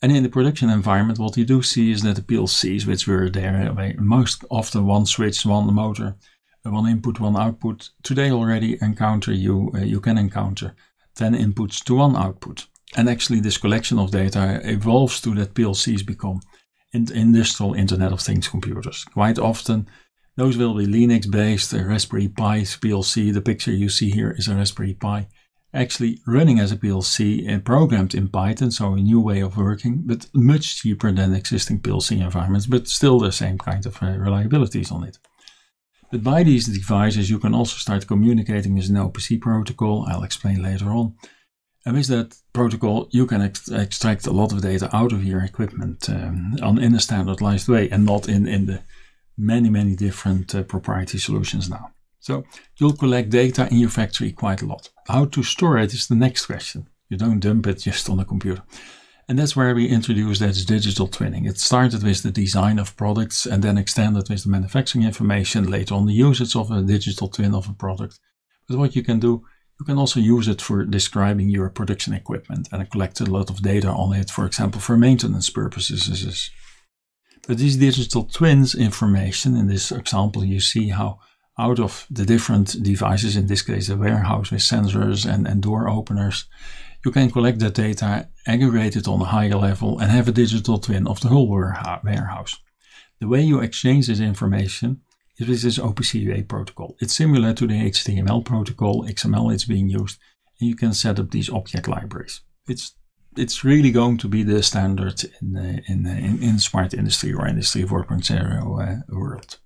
And in the production environment, what you do see is that the PLCs, which were there most often one switch, one motor, one input, one output, today already you can encounter 10 inputs to one output. And actually this collection of data evolves to that PLCs become industrial Internet of Things computers. Quite often those will be Linux based, a Raspberry Pi PLC. The picture you see here is a Raspberry Pi, actually running as a PLC and programmed in Python, so a new way of working, but much cheaper than existing PLC environments, but still the same kind of reliabilities on it. But by these devices you can also start communicating with an OPC protocol, I'll explain later on. And with that protocol you can extract a lot of data out of your equipment in a standardized way, and not in the many different proprietary solutions now. So you'll collect data in your factory quite a lot. How to store it is the next question. You don't dump it just on a computer. And that's where we introduced that digital twinning. It started with the design of products and then extended with the manufacturing information, later on the usage of a digital twin of a product. But what you can do, you can also use it for describing your production equipment and collect a lot of data on it, for example, for maintenance purposes. But these digital twins information, in this example you see how out of the different devices, in this case a warehouse with sensors and door openers, you can collect that data, aggregate it on a higher level and have a digital twin of the whole warehouse. The way you exchange this information is with this OPC UA protocol. It's similar to the HTML protocol, XML is being used, and you can set up these object libraries. It's really going to be the standard in smart industry or Industry 4.0 world.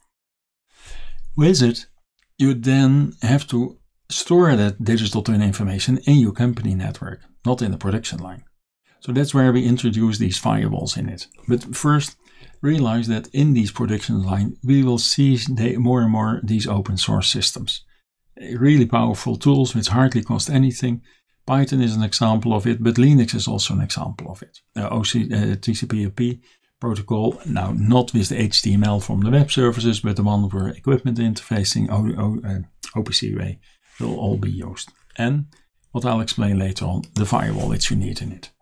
With it, you then have to store that digital twin information in your company network, not in the production line. So that's where we introduce these firewalls in it. But first, realize that in these production line, we will see more and more these open source systems. Really powerful tools which hardly cost anything. Python is an example of it, but Linux is also an example of it. TCP/IP protocol, now not with the HTML from the web services, but the one for equipment interfacing, OPC UA, will all be used. And what I'll explain later on, the firewall that you need in it.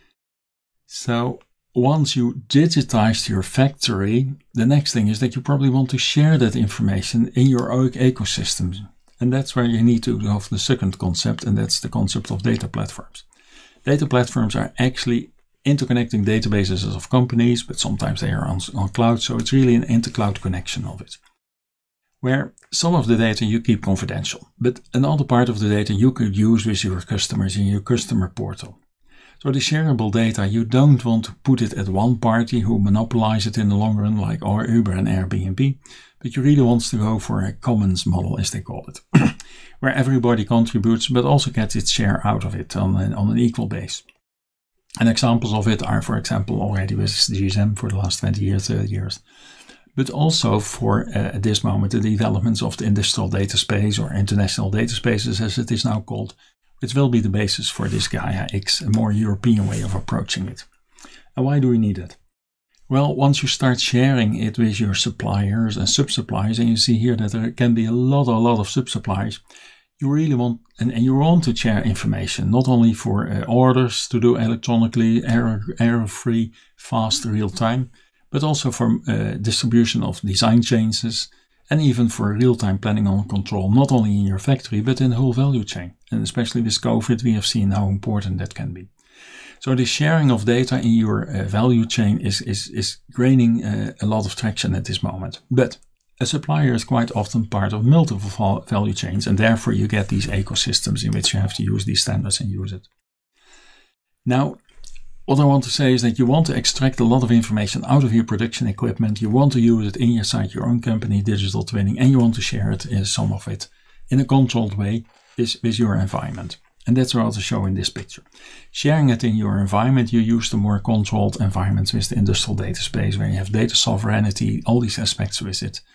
So once you digitized your factory, the next thing is that you probably want to share that information in your ecosystem. And that's where you need to have the second concept, and that's the concept of data platforms. Data platforms are actually interconnecting databases of companies, but sometimes they are on cloud, so it's really an inter-cloud connection of it. Where some of the data you keep confidential, but another part of the data you could use with your customers in your customer portal. So the shareable data, you don't want to put it at one party who monopolize it in the long run, like Uber and Airbnb, but you really want to go for a commons model, as they call it, where everybody contributes, but also gets its share out of it on an equal base. And examples of it are, for example, already with GSM for the last 20 years, 30 years. But also for, at this moment, the developments of the industrial data space, or international data spaces as it is now called, which will be the basis for this Gaia X, a more European way of approaching it. And why do we need it? Well, once you start sharing it with your suppliers and sub-suppliers, and you see here that there can be a lot of sub-suppliers, you really want, and you want to share information, not only for orders to do electronically, error-free, fast, real-time, but also for distribution of design changes, and even for real-time planning and control, not only in your factory, but in the whole value chain. And especially with COVID, we have seen how important that can be. So the sharing of data in your value chain is gaining a lot of traction at this moment. But a supplier is quite often part of multiple value chains, and therefore you get these ecosystems in which you have to use these standards and use it. Now, what I want to say is that you want to extract a lot of information out of your production equipment, you want to use it inside your own company, digital twinning, and you want to share it, some of it, in a controlled way with your environment. And that's what I'll show in this picture. Sharing it in your environment, you use the more controlled environments with the industrial data space, where you have data sovereignty, all these aspects with it.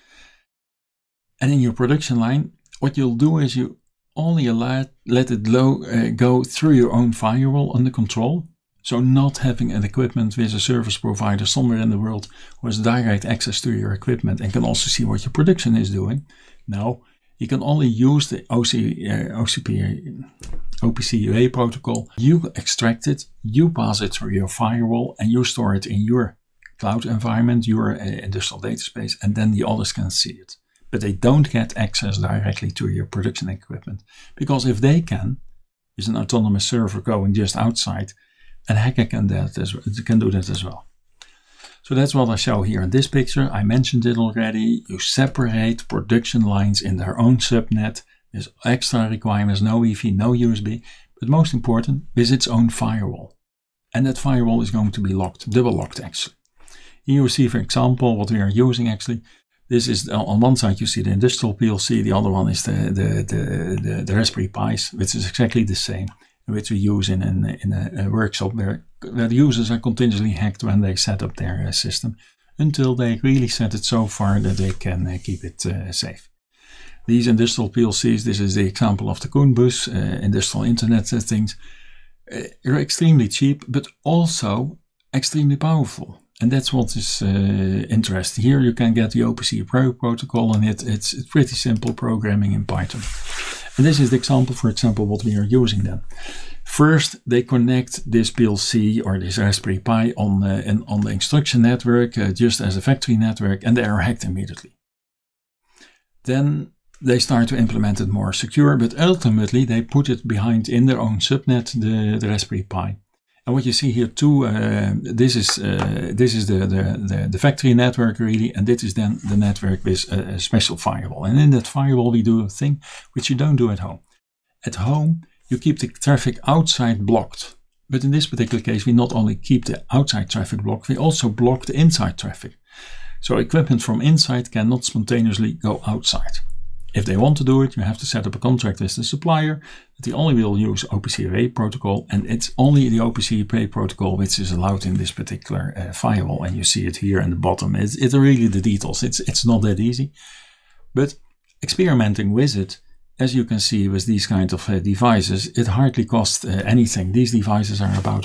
And in your production line, what you'll do is you only let it go through your own firewall under control. So not having an equipment with a service provider somewhere in the world who has direct access to your equipment and can also see what your production is doing. Now, you can only use the OPC UA protocol. You extract it, you pass it through your firewall, and you store it in your cloud environment, your industrial data space, and then the others can see it. But they don't get access directly to your production equipment. Because if they can, is an autonomous server going just outside, a hacker can do that as well. So that's what I show here in this picture. I mentioned it already. You separate production lines in their own subnet. There's extra requirements, no Wi-Fi, no USB, but most important, with its own firewall. And that firewall is going to be locked, double locked actually. Here you see, for example, what we are using actually. This is on one side you see the industrial PLC, the other one is the Raspberry Pis, which is exactly the same, which we use in a workshop where the users are continuously hacked when they set up their system, until they really set it so far that they can keep it safe. These industrial PLCs, this is the example of the Coon Bus, industrial internet things, are extremely cheap, but also extremely powerful. And that's what is interesting. Here you can get the OPC protocol, and it's pretty simple programming in Python. And this is the example, for example, what we are using then. First, they connect this PLC or this Raspberry Pi on the instruction network, just as a factory network, and they are hacked immediately. Then they start to implement it more secure, but ultimately they put it behind in their own subnet, the Raspberry Pi. And what you see here too, this is the factory network really, and this is then the network with a special firewall. And in that firewall we do a thing which you don't do at home. At home you keep the traffic outside blocked. But in this particular case we not only keep the outside traffic blocked, we also block the inside traffic. So equipment from inside cannot spontaneously go outside. If they want to do it, you have to set up a contract with the supplier that they only will use OPC UA protocol, and it's only the OPC UA protocol which is allowed in this particular firewall. And you see it here in the bottom. It's really the details. It's not that easy, but experimenting with it, as you can see with these kind of devices, it hardly costs anything. These devices are about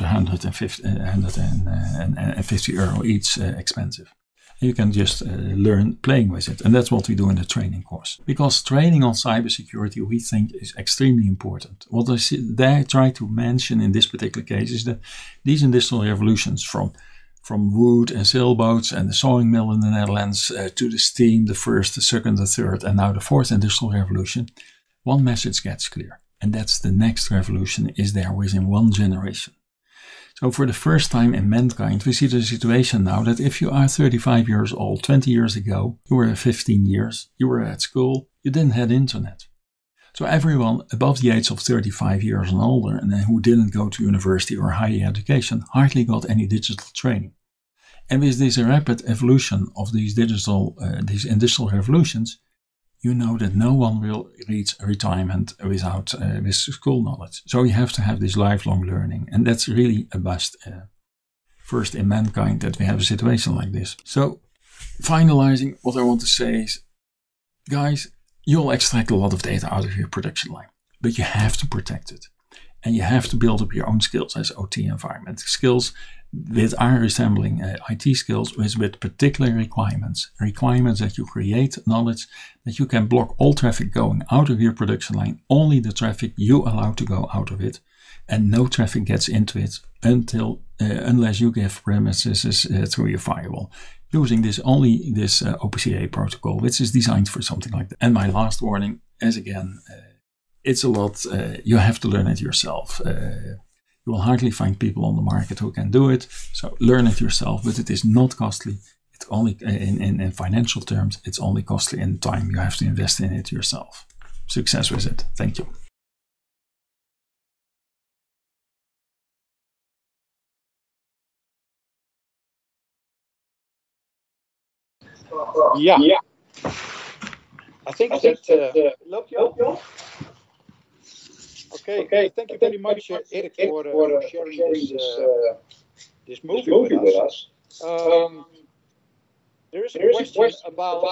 150 euro each expensive. You can just learn playing with it. And that's what we do in the training course. Because training on cybersecurity, we think, is extremely important. What I try to mention in this particular case is that these industrial revolutions from wood and sailboats and the sawing mill in the Netherlands to the steam, the first, the second, the third, and now the fourth industrial revolution, one message gets clear. And that's the next revolution is there within one generation. So for the first time in mankind, we see the situation now that if you are 35 years old, 20 years ago, you were 15 years, you were at school, you didn't have internet. So everyone above the age of 35 years and older, and who didn't go to university or higher education, hardly got any digital training. And with this rapid evolution of these industrial revolutions, you know that no one will reach retirement without with school knowledge. So you have to have this lifelong learning. And that's really a bust first in mankind that we have a situation like this. So finalizing, what I want to say is, guys, you'll extract a lot of data out of your production line, but you have to protect it. And you have to build up your own skills as OT environment skills that are resembling IT skills with particular requirements that you create knowledge that you can block all traffic going out of your production line, only the traffic you allow to go out of it, and no traffic gets into it unless you give premises through your firewall, using this OPC protocol, which is designed for something like that. And my last warning is again, it's a lot, you have to learn it yourself. You will hardly find people on the market who can do it. So learn it yourself, but it is not costly. It's only in financial terms, it's only costly in time. You have to invest in it yourself. Success with it. Thank you. Yeah. I think that Okay, thank you very much, Erik, for sharing this movie with us. There is a question about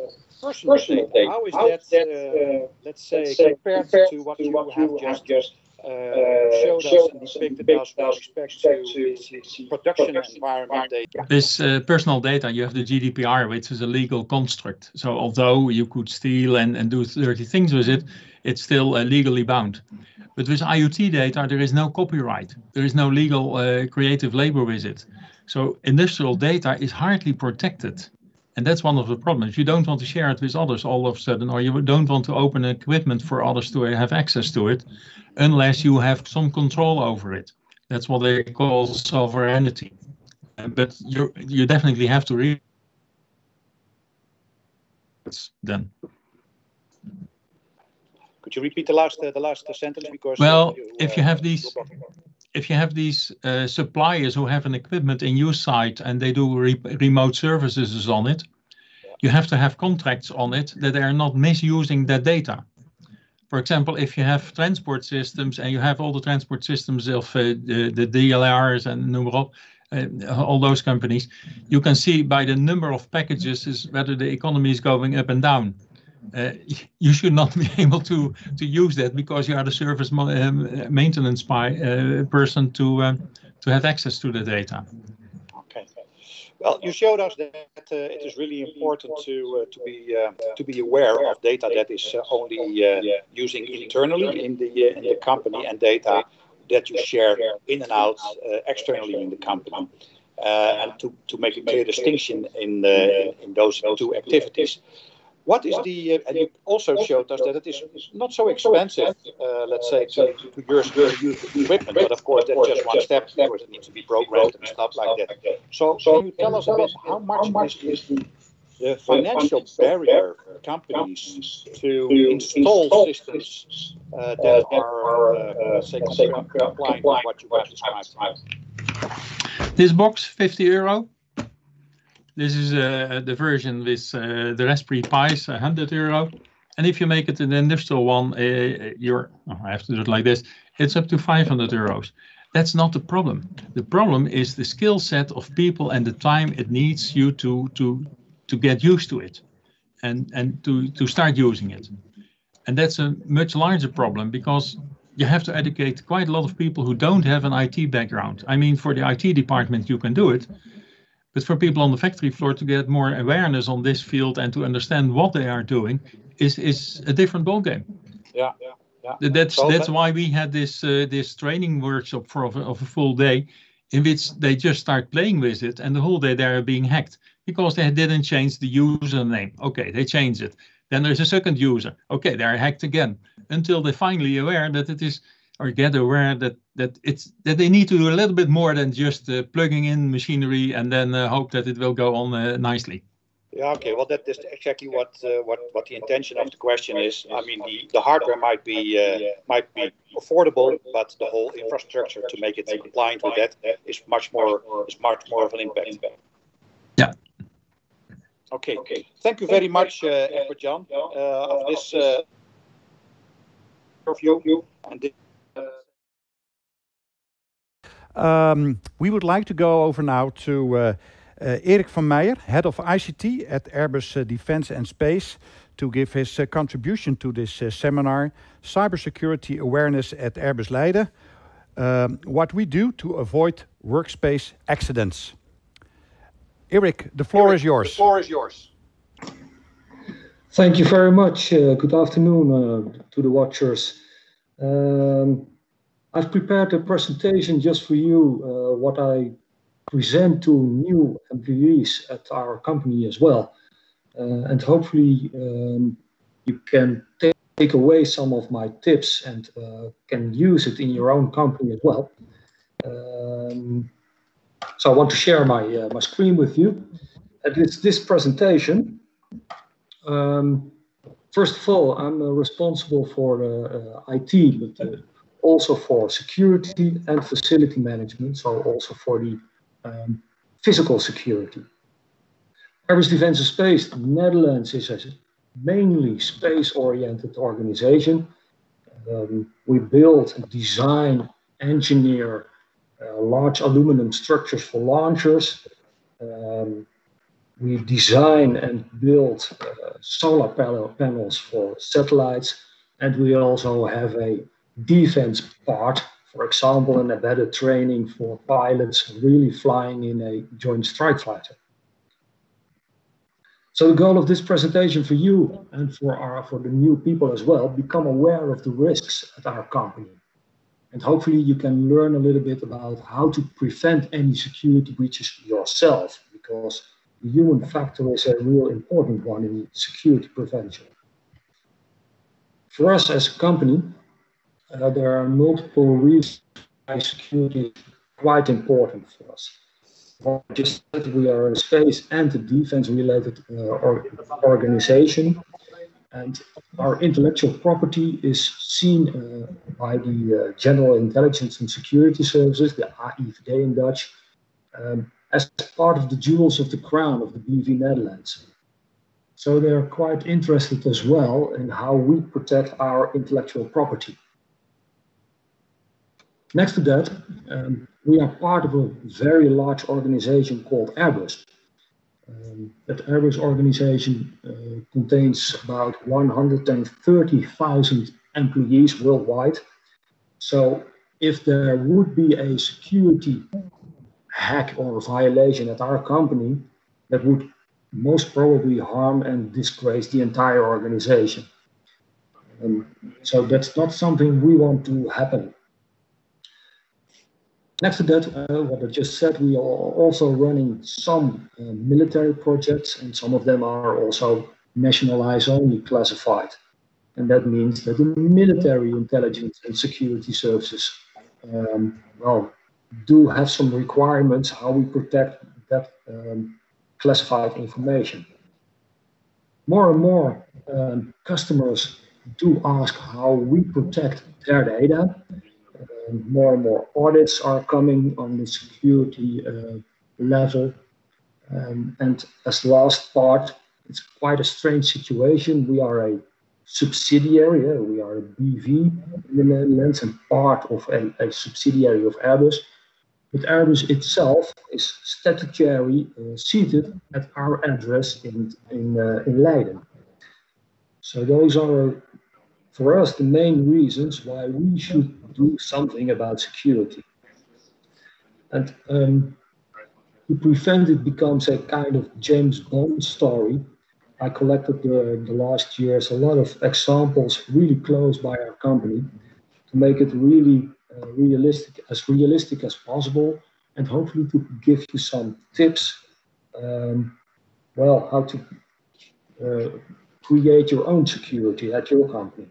personal data. How is that, let's say, compared to what you have just showed us and depicted us with respect to the production environment data. This personal data, you have the GDPR, which is a legal construct. So although you could steal and do dirty things with it, it's still legally bound. But with IoT data, there is no copyright. There is no legal creative labor with it. So industrial data is hardly protected. And that's one of the problems. You don't want to share it with others all of a sudden, or you don't want to open equipment for others to have access to it, unless you have some control over it. That's what they call sovereignty. But you definitely have to read it then. Could you repeat the last sentence? Because if you have these suppliers who have an equipment in your site and they do remote services on it, you have to have contracts on it that they are not misusing that data. For example, if you have transport systems and you have all the transport systems of the DLRs and all those companies, you can see by the number of packages is whether the economy is going up and down. You should not be able to use that because you are the service maintenance person to have access to the data. Okay. Well, you showed us that it is really important to be aware of data that is only using internally in the company and data that you share in and out externally in the company, and to make a clear distinction in those two activities. What is the, and you also showed us that it is not so expensive, let's say, to use the equipment, but of course that's just one step, because it needs to be programmed and stuff like that. So can you tell us a bit how much is the financial barrier for companies to install systems that are, say, compliant with what you have described? This box, €50. This is the version with the Raspberry Pis, €100. And if you make it an industrial one, I have to do it like this, it's up to €500. That's not the problem. The problem is the skill set of people and the time it needs you to get used to it and to start using it. And that's a much larger problem because you have to educate quite a lot of people who don't have an IT background. I mean, for the IT department, you can do it. But for people on the factory floor to get more awareness on this field and to understand what they are doing is a different ballgame. Yeah. That's why we had this training workshop of a full day in which they just start playing with it and the whole day they are being hacked because they didn't change the username. Okay, they changed it. Then there's a second user. Okay, they are hacked again until they finally aware that it is, or get aware that they need to do a little bit more than just plugging in machinery and then hope that it will go on nicely. Yeah, okay. Well, that is exactly what the intention of the question is. I mean, the hardware might be affordable, but the whole infrastructure to make it compliant with that is much more of an impact. Yeah. Okay. Thank you very much, Egbert-Jan, of this review. And we would like to go over now to Erik van Meijer, Head of ICT at Airbus Defence and Space, to give his contribution to this seminar, Cybersecurity Awareness at Airbus Leiden, what we do to avoid workspace accidents. Erik, the floor is yours. Thank you very much. Good afternoon to the watchers. I've prepared a presentation just for you, what I present to new employees at our company as well. And hopefully you can take away some of my tips and can use it in your own company as well. So I want to share my screen with you. And it's this presentation. First of all, I'm responsible for IT, but also for security and facility management, so also for the physical security. Airbus Defence and Space Netherlands is a mainly space-oriented organization. We build, design, engineer large aluminum structures for launchers. We design and build solar panels for satellites, and we also have a defense part, for example, an embedded training for pilots really flying in a joint strike fighter. So the goal of this presentation for you and for the new people as well, become aware of the risks at our company. And hopefully you can learn a little bit about how to prevent any security breaches yourself, because the human factor is a real important one in security prevention. For us as a company, there are multiple reasons why security is quite important for us. Just that we are a space and a defense-related organization, and our intellectual property is seen by the General Intelligence and Security Services, the AIVD in Dutch, as part of the jewels of the crown of the BV Netherlands. So they are quite interested as well in how we protect our intellectual property. Next to that, we are part of a very large organization called Airbus. That Airbus organization contains about 130,000 employees worldwide. So if there would be a security hack or violation at our company, that would most probably harm and disgrace the entire organization. So that's not something we want to happen. Next to that, what I just said, we are also running some military projects, and some of them are also nationalized only classified. And that means that the military intelligence and security services do have some requirements how we protect that classified information. More and more customers do ask how we protect their data. More and more audits are coming on the security level. And as the last part, it's quite a strange situation. We are a subsidiary, we are a BV in the Netherlands and part of a subsidiary of Airbus. But Airbus itself is statutory seated at our address in Leiden. So those are, for us, the main reasons why we should do something about security. And to prevent it becomes a kind of James Bond story, I collected the last years a lot of examples really close by our company to make it really realistic as possible, and hopefully to give you some tips, how to create your own security at your company.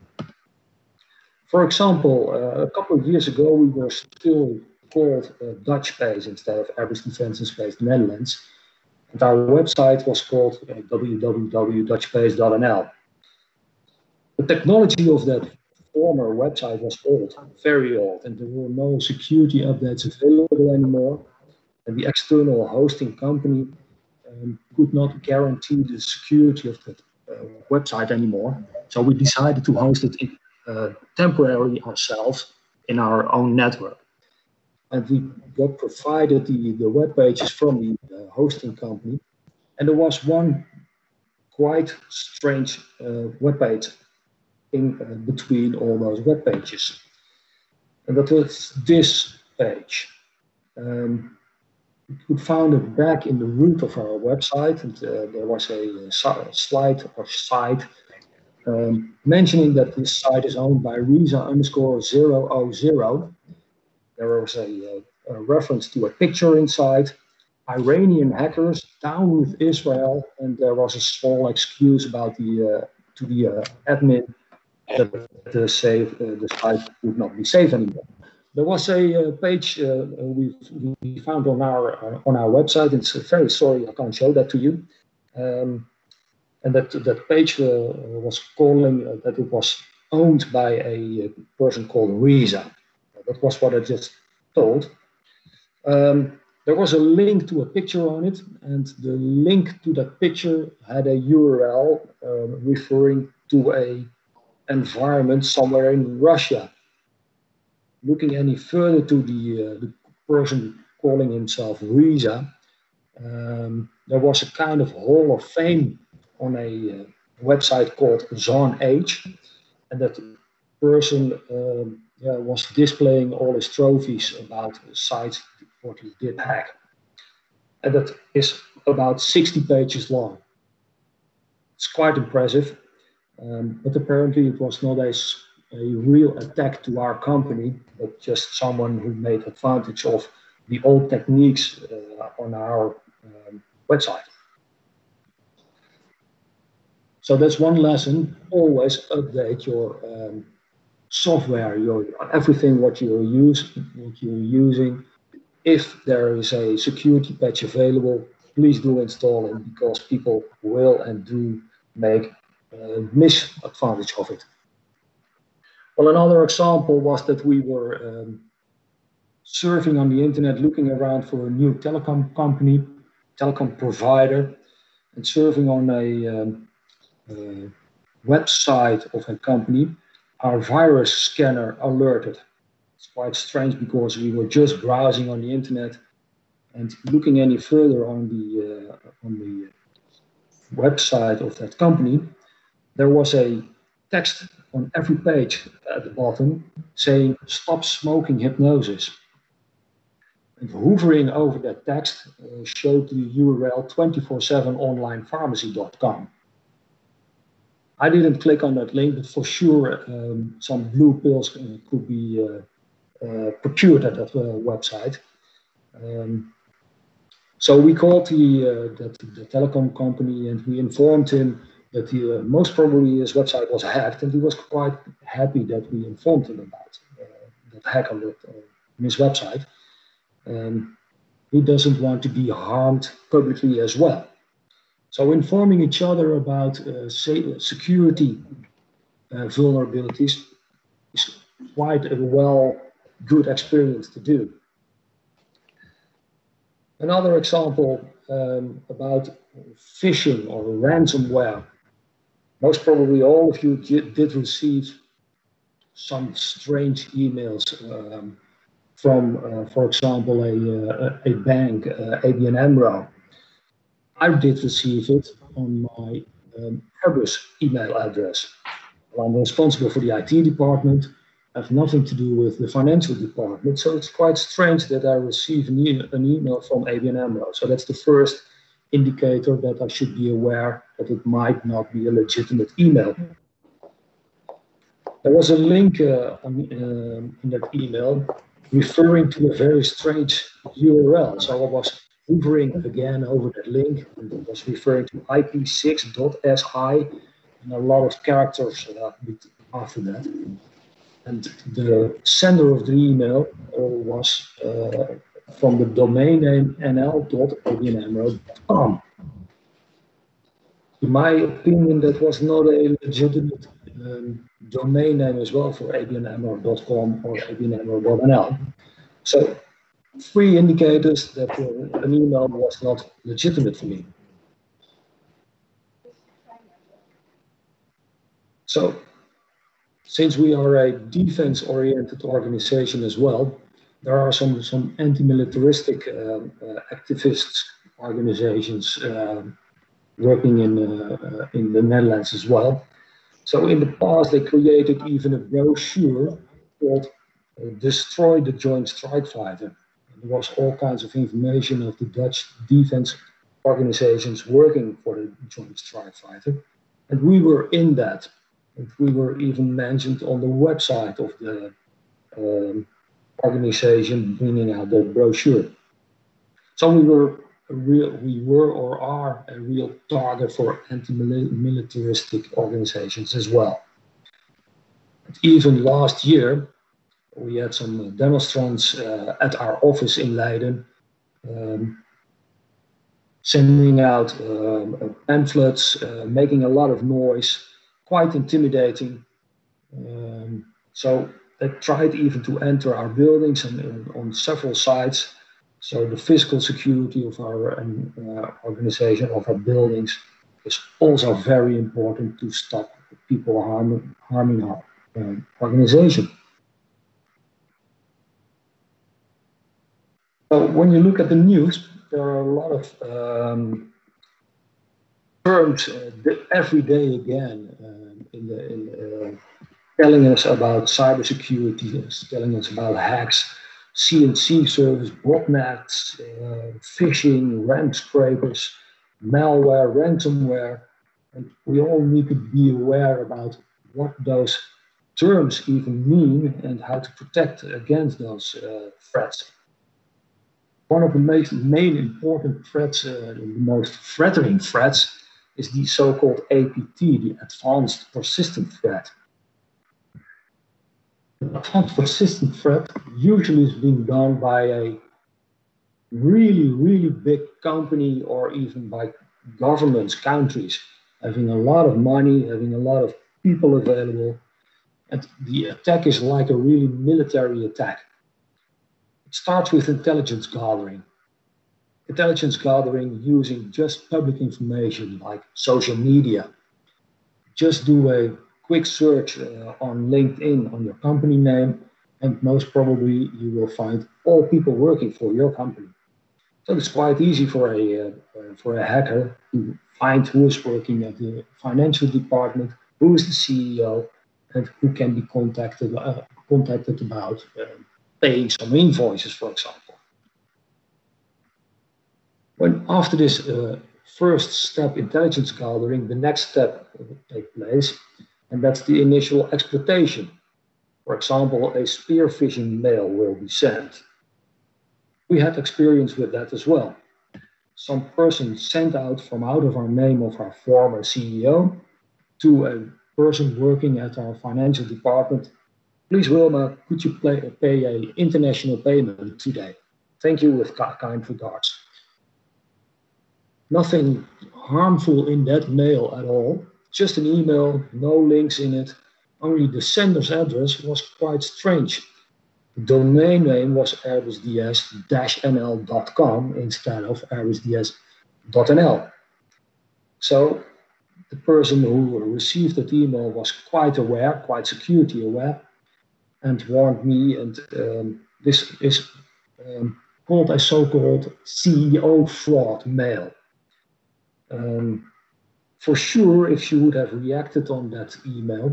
For example, a couple of years ago, we were still called Dutch Space instead of Airbus Defence and Space Netherlands. And our website was called www.dutchspace.nl. The technology of that former website was old, very old, and there were no security updates available anymore. And the external hosting company could not guarantee the security of that website anymore. So we decided to host it temporarily ourselves in our own network. And we got provided the web pages from the hosting company. And there was one quite strange web page in between all those web pages. And that was this page. You could find it back in the root of our website, and there was a slide or site mentioning that this site is owned by Reza_000. There was a reference to a picture inside, Iranian hackers down with Israel, and there was a small excuse about to the admin that the site would not be safe anymore. There was a page we found on our website. It's very sorry I can't show that to you. And that page was calling that it was owned by a person called Reza. That was what I just told. There was a link to a picture on it, and the link to that picture had a URL referring to an environment somewhere in Russia. Looking any further to the person calling himself Reza, there was a kind of Hall of Fame on a website called Zone H, and that person was displaying all his trophies about sites what he did hack. And that is about 60 pages long. It's quite impressive, but apparently it was not a real attack to our company, but just someone who made advantage of the old techniques on our website. So that's one lesson: always update your software, everything what you're using. If there is a security patch available, please do install it, because people will and do make misadvantage of it. Well, another example was that we were surfing on the internet, looking around for a new telecom company, telecom provider, and surfing on a website of a company. Our virus scanner alerted. It's quite strange, because we were just browsing on the internet, and looking any further on the website of that company, there was a text on every page at the bottom saying "Stop smoking hypnosis." And hovering over that text showed the URL 247onlinepharmacy.com. I didn't click on that link, but for sure some blue pills could be procured at that website. So we called the telecom company, and we informed him that most probably his website was hacked, and he was quite happy that we informed him about that hack on his website. He doesn't want to be harmed publicly as well. So informing each other about security vulnerabilities is quite a good experience to do. Another example about phishing or ransomware. Most probably all of you did receive some strange emails from, for example, a bank, ABN AMRO. I did receive it on my Airbus email address. Well, I'm responsible for the IT department. I have nothing to do with the financial department, so it's quite strange that I receive an email from ABN AMRO. So that's the first indicator that I should be aware that it might not be a legitimate email. There was a link in that email referring to a very strange URL. So I was hovering again over that link, and it was referring to ip6.si and a lot of characters after that. And the sender of the email was from the domain name nl.abnamro.com. In my opinion, that was not a legitimate domain name as well for abnamro.com or abnamro.nl. So 3 indicators that an email was not legitimate for me. So, since we are a defense-oriented organization as well, there are some anti-militaristic activists organizations working in the Netherlands as well. So in the past, they created even a brochure called "Destroy the Joint Strike Fighter." There was all kinds of information of the Dutch defense organizations working for the Joint Strike Fighter, and we were in that. And we were even mentioned on the website of the organization, bringing out the brochure. So we were or are a real target for anti-militaristic organizations as well. And even last year, we had some demonstrants at our office in Leiden, sending out pamphlets, making a lot of noise, quite intimidating. So they tried even to enter our buildings and on several sites. So the physical security of our organization, of our buildings, is also very important to stop people harming our organization. So when you look at the news, there are a lot of terms every day again in telling us about cybersecurity, telling us about hacks, CNC service, botnets, phishing, RAM scrapers, malware, ransomware. And we all need to be aware about what those terms even mean and how to protect against those threats. One of the main important threats, the most threatening threats, is the so-called APT, the Advanced Persistent Threat. The Advanced Persistent Threat usually is being done by a really, really big company or even by governments, countries, having a lot of money, having a lot of people available. And the attack is like a really military attack. It starts with intelligence gathering. Intelligence gathering using just public information like social media. Just do a quick search on LinkedIn on your company name, and most probably you will find all people working for your company. So it's quite easy for a hacker to find who is working at the financial department, who is the CEO, and who can be contacted about paying some invoices, for example. When after this first step, intelligence gathering, the next step will take place, and that's the initial exploitation. For example, a spear phishing mail will be sent. We had experience with that as well. Some person sent out from out of our name of our former CEO to a person working at our financial department. Please, Wilma, could you pay an international payment today? Thank you, with kind regards. Nothing harmful in that mail at all, just an email, no links in it. Only the sender's address was quite strange. The domain name was airbusds-nl.com instead of airbusds.nl. So the person who received that email was quite aware, quite security aware, and warned me, and this is called a so-called CEO fraud mail. For sure, if she would have reacted on that email,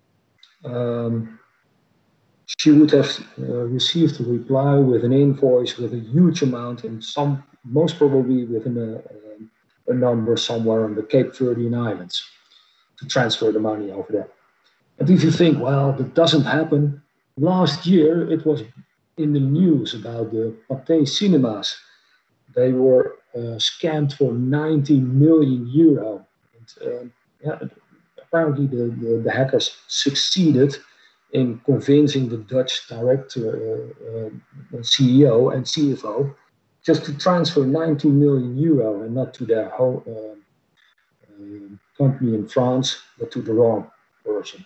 she would have received a reply with an invoice with a huge amount, and most probably within a number somewhere on the Cape Verdean Islands to transfer the money over there. And if you think, well, that doesn't happen, last year it was in the news about the Pathé Cinemas. They were scammed for 90 million euro. And, apparently the hackers succeeded in convincing the Dutch director, CEO and CFO just to transfer 90 million euro and not to their whole company in France, but to the wrong person.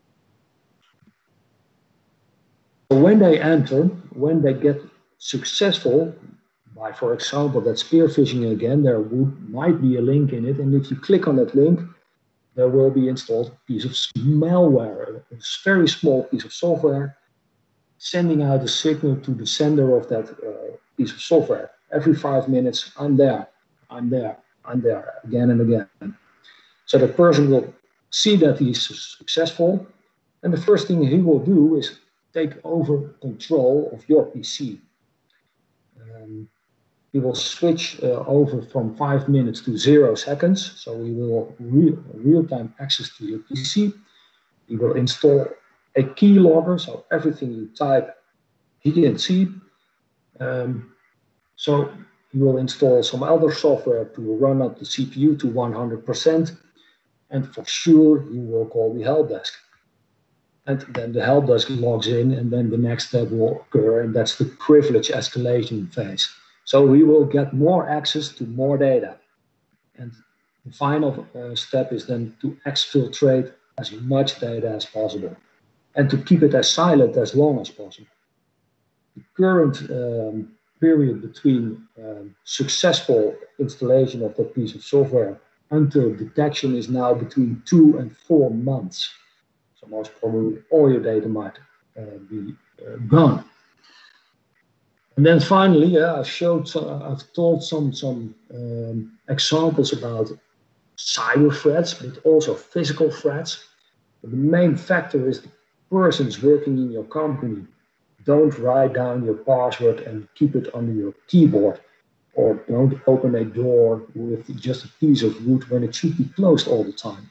So when they get successful, by, for example, that spear phishing again, there might be a link in it, and if you click on that link, there will be installed a piece of malware, a very small piece of software, sending out a signal to the sender of that piece of software. Every 5 minutes, I'm there, again and again. So the person will see that he's successful, and the first thing he will do is take over control of your PC. He will switch over from 5 minutes to 0 seconds. So he will real-time access to your PC. He will install a keylogger, so everything you type, he can see. So he will install some other software to run up the CPU to 100%. And for sure, he will call the help desk. And then the help desk logs in, and then the next step will occur, and that's the privilege escalation phase. So we will get more access to more data. And the final step is then to exfiltrate as much data as possible and to keep it as silent as long as possible. The current period between successful installation of that piece of software until detection is now between 2 and 4 months. So most probably all your data might be gone. And then finally, I've told some examples about cyber threats, but also physical threats. But the main factor is persons working in your company don't write down your password and keep it under your keyboard, or don't open a door with just a piece of wood when it should be closed all the time.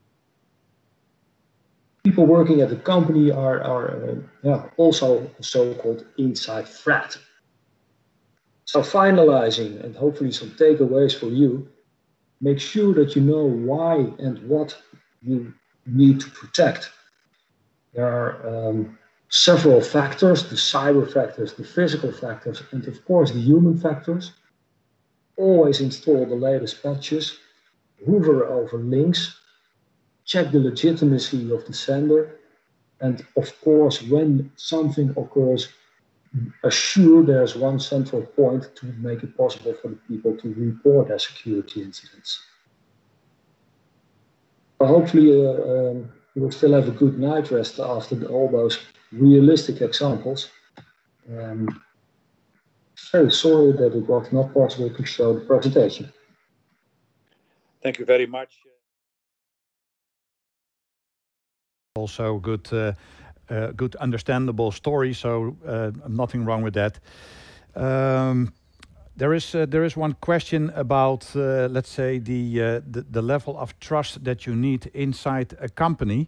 People working at the company are also a so-called inside threat. So finalizing, and hopefully some takeaways for you, make sure that you know why and what you need to protect. There are several factors, the cyber factors, the physical factors, and of course the human factors. Always install the latest patches, hover over links, check the legitimacy of the sender, and of course, when something occurs, assure there's one central point to make it possible for the people to report their security incidents. Well, hopefully, you will still have a good night rest after all those realistic examples. Very sorry that it was not possible to show the presentation. Thank you very much. Also good, good understandable story, so nothing wrong with that. There is one question about, let's say, the level of trust that you need inside a company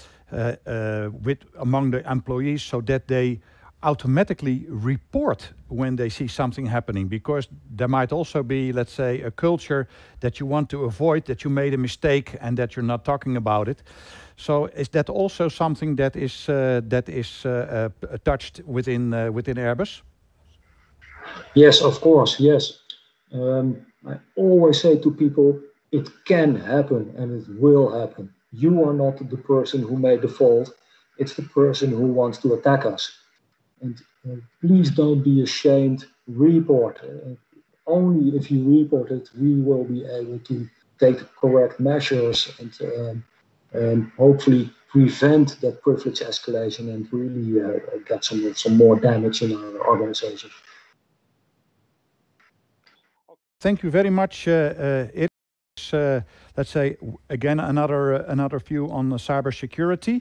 among the employees, so that they automatically report when they see something happening, because there might also be, let's say, a culture that you want to avoid, that you made a mistake and that you're not talking about it. So is that also something that is touched within Airbus? Yes, of course, yes. I always say to people, it can happen and it will happen. You are not the person who made the fault, it's the person who wants to attack us. And please don't be ashamed, report. Only if you report it, we will be able to take the correct measures and hopefully prevent that privilege escalation and really get some more damage in our organization. Thank you very much. It's, let's say, again, another view on cybersecurity.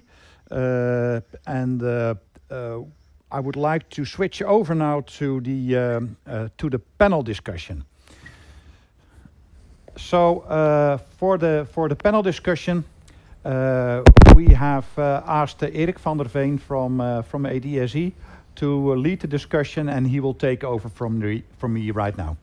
I would like to switch over now to the panel discussion. So for the panel discussion, we have asked Erik van der Veen from ADSE to lead the discussion, and he will take over from me right now.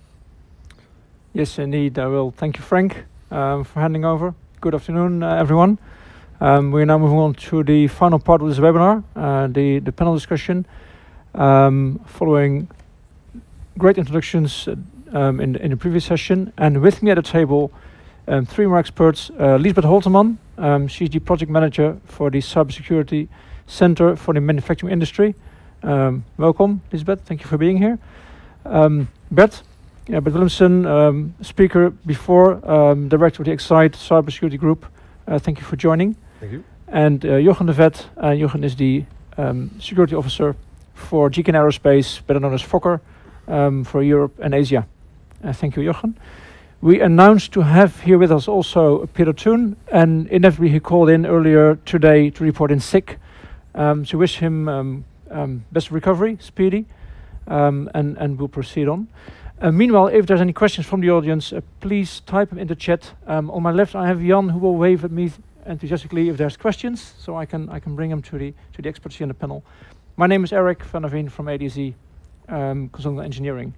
Yes, indeed, I will. Thank you, Frank, for handing over. Good afternoon, everyone. We're now moving on to the final part of this webinar, the panel discussion, following great introductions in the previous session. And with me at the table, three more experts. Lisbeth Holteman, she's the project manager for the Cybersecurity Center for the Manufacturing Industry. Welcome, Lisbeth. Thank you for being here. Bert Willemsen, speaker before, director of the Excite Cybersecurity Group. Thank you for joining. Thank you. And Jochen de Vet. Jochen is the security officer for GKN Aerospace, better known as Fokker, for Europe and Asia. Thank you, Jochen. We announced to have here with us also Peter Toon, and inevitably he called in earlier today to report in sick. So wish him best recovery, speedy, and we'll proceed on. Meanwhile, if there's any questions from the audience, please type them in the chat. On my left, I have Jan, who will wave at me enthusiastically if there's questions, so I can bring them to the experts here in the panel. My name is Erik van der Veen from ADSE Consulting Engineering.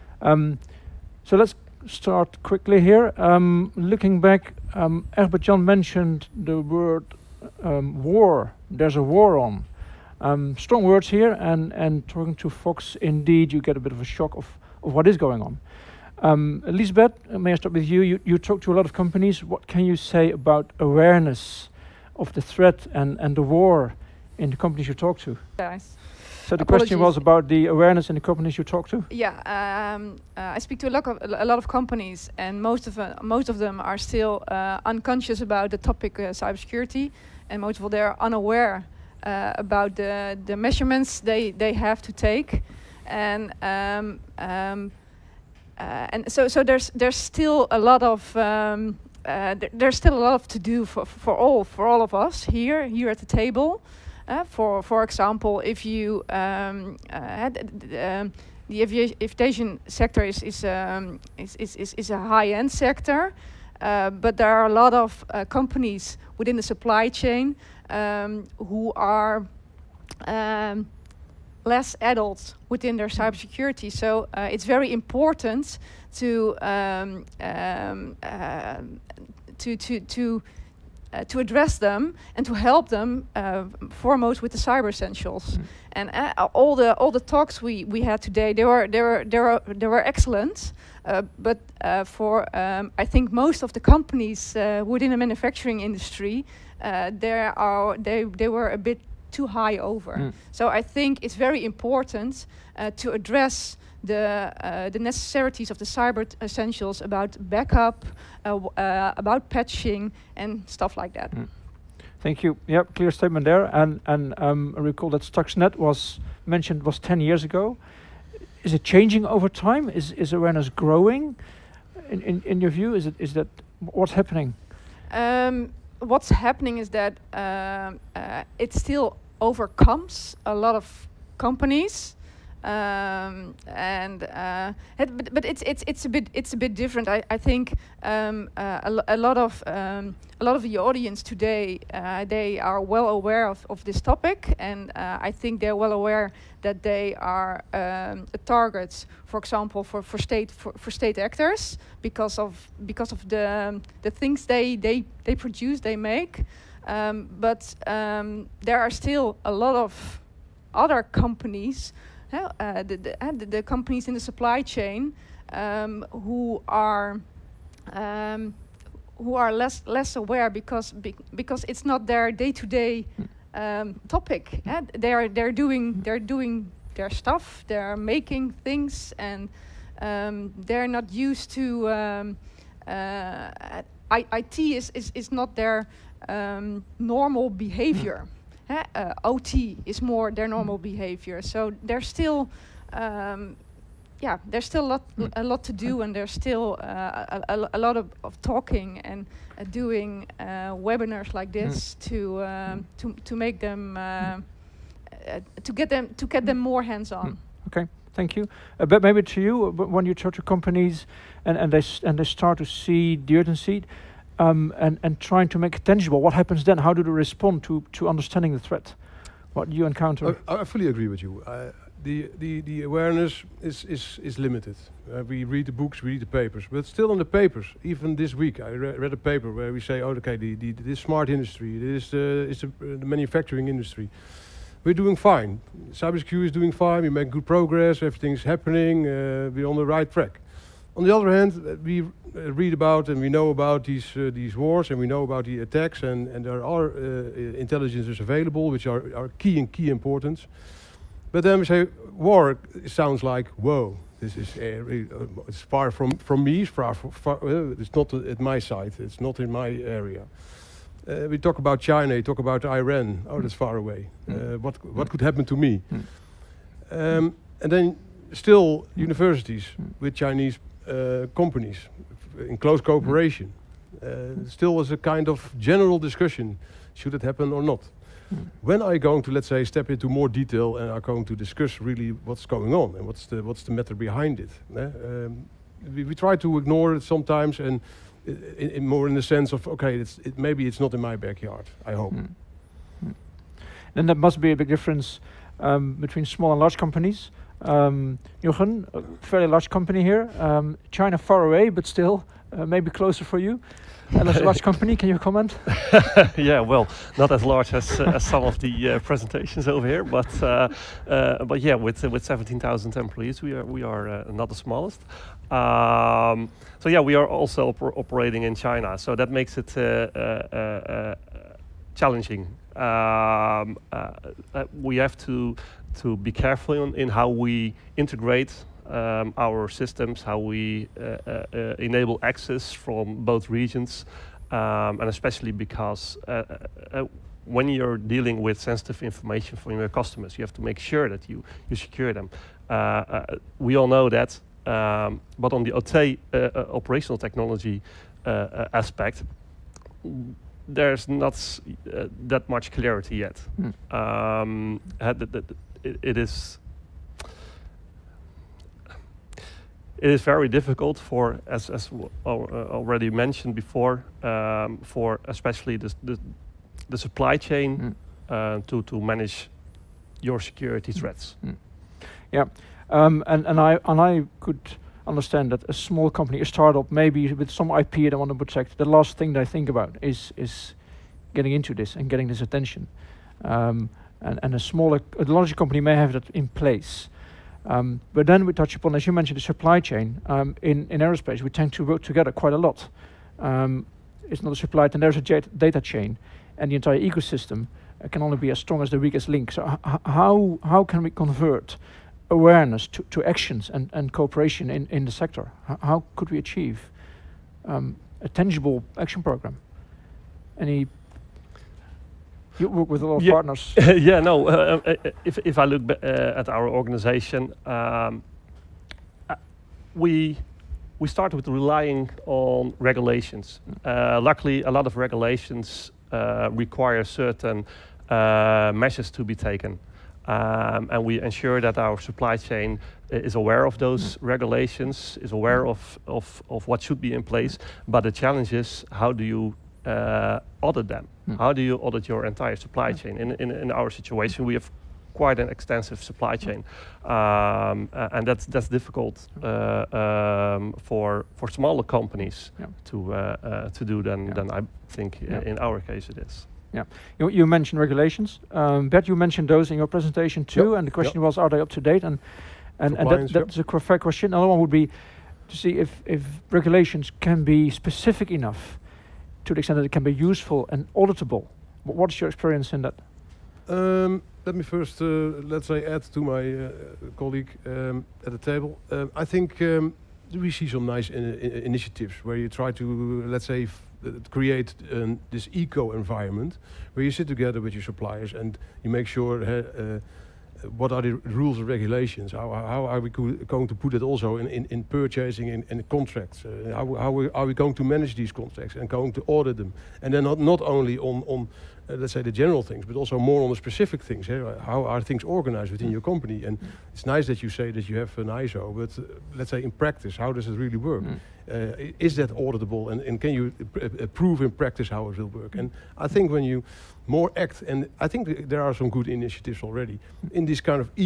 So let's start quickly here. Looking back, Egbert Jan mentioned the word war. There's a war on. Strong words here, and talking to Fox, indeed, you get a bit of a shock of what is going on. Lisbeth, may I start with you? You talk to a lot of companies. What can you say about awareness of the threat and the war in the companies you talk to? Guys. So the question was about the awareness in the companies you talk to? Yeah, I speak to a lot of companies, and most of them are still unconscious about the topic cybersecurity, and most of all they're unaware about the measurements they have to take. And so there's still a lot of to do for all of us here at the table. For example, if you the aviation sector is a high-end sector, but there are a lot of companies within the supply chain who are less adult within their cybersecurity. So it's very important to address them and to help them foremost with the cyber essentials. And all the talks we had today, they were excellent. But for I think most of the companies within the manufacturing industry, they were a bit too high over. So I think it's very important to address the necessities of the cyber essentials about backup, about patching, and stuff like that. Thank you. Yeah, clear statement there. And I recall that Stuxnet was mentioned 10 years ago. Is it changing over time? Is awareness growing? In your view, is that what's happening? What's happening is that it still overcomes a lot of companies. But it's a bit different. I think a lot of the audience today they are well aware of this topic, and I think they're well aware that they are targets, for example, for state actors because of the things they produce, they make. But there are still a lot of other companies. The companies in the supply chain who are less aware because it's not their day-to-day topic. They're doing their stuff. They're making things, and they're not used to IT is not their normal behavior. OT is more their normal behavior, so there's still, there's still a lot to do, and there's still a lot of talking and doing webinars like this to make them to get them more hands-on. Okay, thank you. But maybe to you, when you talk to companies and they start to see the urgency. And trying to make it tangible. What happens then? How do they respond to understanding the threat? What do you encounter? I fully agree with you. The awareness is limited. We read the books, we read the papers, but still on the papers. Even this week, I read a paper where we say, "Oh, okay, this smart industry, this is the manufacturing industry. We're doing fine. Cybersecurity is doing fine. We make good progress. Everything's happening. We're on the right track." On the other hand, we read about and we know about these wars, and we know about the attacks, and there are intelligences available which are key importance. But then we say war sounds like, whoa, this is it's far from me, it's not at my side, it's not in my area. We talk about China, we talk about Iran, oh, that's far away. What could happen to me? And then still universities with Chinese companies in close cooperation. Still is a kind of general discussion, should it happen or not? When are you going to, let's say, step into more detail and are going to discuss really what's going on and what's the matter behind it? We try to ignore it sometimes, and more in the sense of, okay, maybe it's not in my backyard, I hope. Then there must be a big difference between small and large companies. Jochen, a fairly large company here. China far away, but still maybe closer for you. As a large company, can you comment? Yeah, well, not as large as some of the presentations over here, but yeah, with 17,000 employees, we are not the smallest. So yeah, we are also operating in China, so that makes it challenging. We have to be careful in how we integrate our systems, how we enable access from both regions, and especially because when you're dealing with sensitive information from your customers, you have to make sure that you secure them. We all know that, but on the OT, operational technology aspect, there's not that much clarity yet. It is very difficult for, as already mentioned before, for especially the supply chain to manage your security threats. Yeah, and I could understand that a small company, a startup, maybe with some IP they want to protect, the last thing they think about is getting into this and getting this attention. And a larger company may have that in place. But then we touch upon, as you mentioned, the supply chain. In aerospace, we tend to work together quite a lot. It's not a supply chain, there's a data chain, and the entire ecosystem can only be as strong as the weakest link. So how can we convert awareness to actions and cooperation in the sector? How could we achieve a tangible action program? You work with a lot of partners. Yeah, no. If I look at our organization, we started with relying on regulations. Luckily, a lot of regulations require certain measures to be taken. And we ensure that our supply chain is aware of those regulations, is aware of what should be in place. But the challenge is, how do you audit them? How do you audit your entire supply chain? In our situation, we have quite an extensive supply chain, and that's difficult for smaller companies to do than I think in our case it is. Yeah, you mentioned regulations. Bert, you mentioned those in your presentation too, and the question was, are they up to date? And that's a fair question. Another one would be to see if regulations can be specific enough to the extent that it can be useful and auditable. What's your experience in that? Let me first, let's say, add to my colleague at the table. I think we see some nice initiatives where you try to, let's say, create this eco-environment where you sit together with your suppliers and you make sure what are the rules and regulations, how are we going to put it also in purchasing and contracts, how are we going to manage these contracts and going to audit them, and then not only on let's say the general things, but also more on the specific things. How are things organized within your company? And it's nice that you say that you have an ISO, but let's say in practice, how does it really work? Is that auditable, and can you prove in practice how it will work? And I think when you more act, and I think there are some good initiatives already in this kind of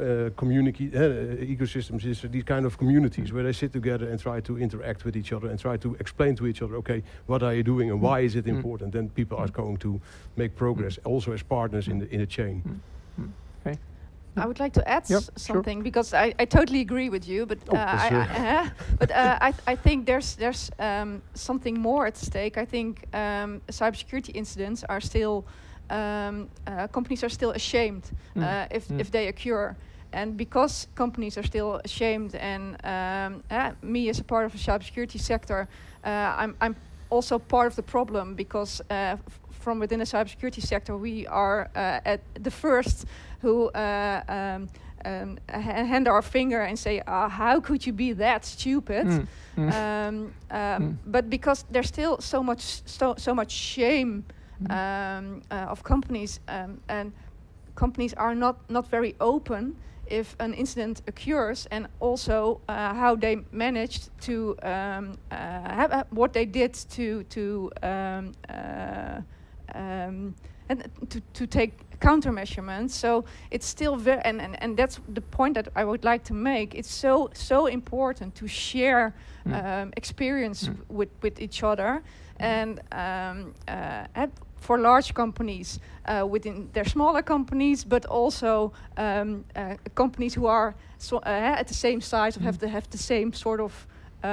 ecosystems, these kind of communities where they sit together and try to interact with each other and try to explain to each other, okay, what are you doing and why is it important? Then people are going to make progress also as partners in the chain. Okay. I would like to add something, because I totally agree with you, but I think there's something more at stake. I think cybersecurity incidents are still companies are still ashamed if they occur, and because companies are still ashamed, and me as a part of the cybersecurity sector, I'm also part of the problem, because from within the cybersecurity sector we are at the first who hand our finger and say, how could you be that stupid? But because there's still so much shame of companies, and companies are not very open if an incident occurs, and also how they managed to what they did to take countermeasurements. So it's still very, and that's the point that I would like to make. It's so important to share experience with each other, and for large companies within their smaller companies, but also companies who are at the same size, or have the same sort of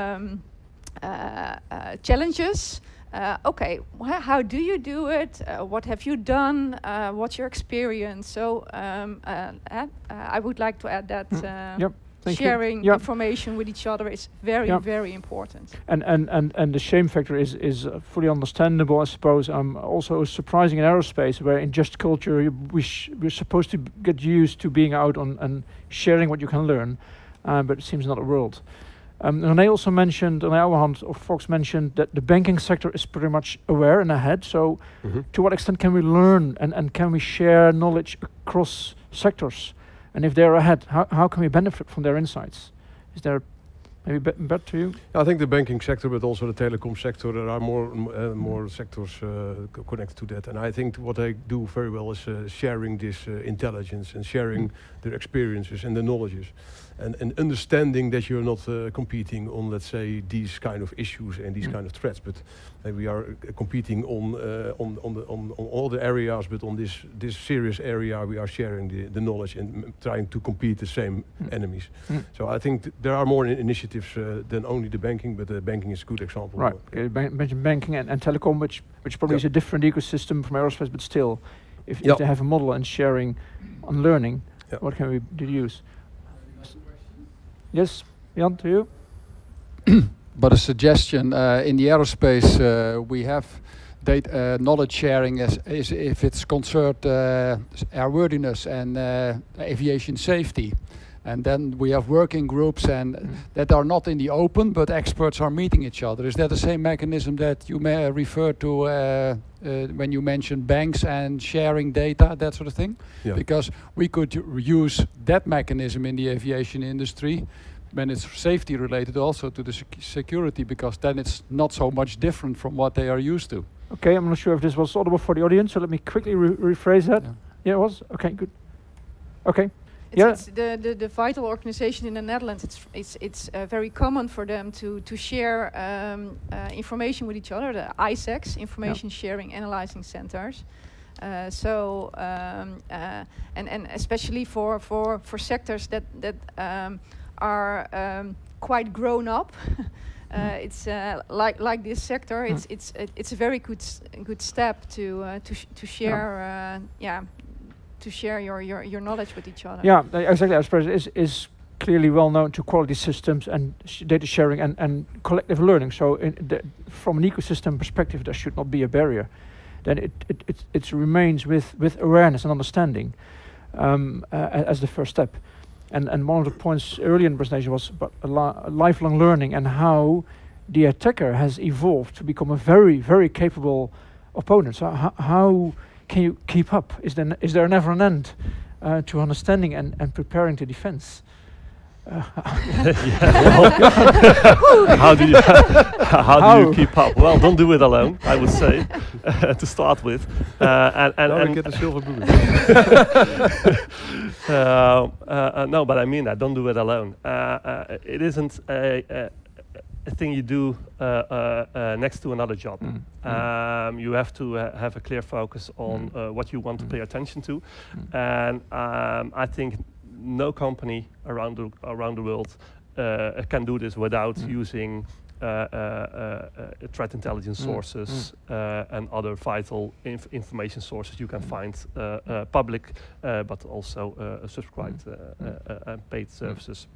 challenges. Okay, how do you do it? What have you done? What's your experience? So I would like to add that sharing information with each other is very important. And the shame factor is fully understandable, I suppose. Also surprising in aerospace, where in Just Culture we're supposed to get used to being out and sharing what you can learn, but it seems not a world. René also mentioned, on the other hand, or Fox mentioned that the banking sector is pretty much aware and ahead. So to what extent can we learn and can we share knowledge across sectors? And if they're ahead, how can we benefit from their insights? Is there maybe Bert to you? I think the banking sector, but also the telecom sector, there are more sectors connected to that. And I think what they do very well is sharing this intelligence and sharing their experiences and the knowledges. And understanding that you're not competing on, let's say, these kind of issues and these kind of threats, but we are competing on all the areas, but on this serious area we are sharing the knowledge and trying to compete the same enemies. So I think there are more initiatives than only the banking, but the banking is a good example. Right, mentioned banking and telecom, which probably is a different ecosystem from aerospace, but still, if they have a model and sharing and learning, what can we use? Yes, Jan, to you. But a suggestion, in the aerospace we have knowledge sharing as if it's concerned airworthiness and aviation safety. And then we have working groups and that are not in the open, but experts are meeting each other. Is that the same mechanism that you may refer to when you mentioned banks and sharing data, that sort of thing? Yeah. Because we could use that mechanism in the aviation industry when it's safety related also to the security, because then it's not so much different from what they are used to. Okay, I'm not sure if this was audible for the audience, so let me quickly rephrase that. Yeah, it was? Okay, good. Okay. It's the Vital organization in the Netherlands. It's very common for them to share information with each other. The ISACs, Information Sharing Analyzing Centers. And especially for sectors that are quite grown up. It's like this sector. It's a very good step to share. To share your knowledge with each other. Yeah, exactly. Aerospace is clearly well known to quality systems and data sharing and collective learning. So from an ecosystem perspective, there should not be a barrier. Then it remains with awareness and understanding as the first step. And one of the points earlier in the presentation was about lifelong learning and how the attacker has evolved to become a very, very capable opponent. So how can you keep up? Is there never an end to understanding and preparing to defense? How do you keep up? Well, don't do it alone, I would say, to start with. And get the silver bullet. No, but I mean that. Don't do it alone. It isn't a thing you do next to another job. You have to have a clear focus on what you want to pay attention to, and I think no company around the world can do this without using threat intelligence sources and other vital information sources you can find public, but also subscribed and paid services.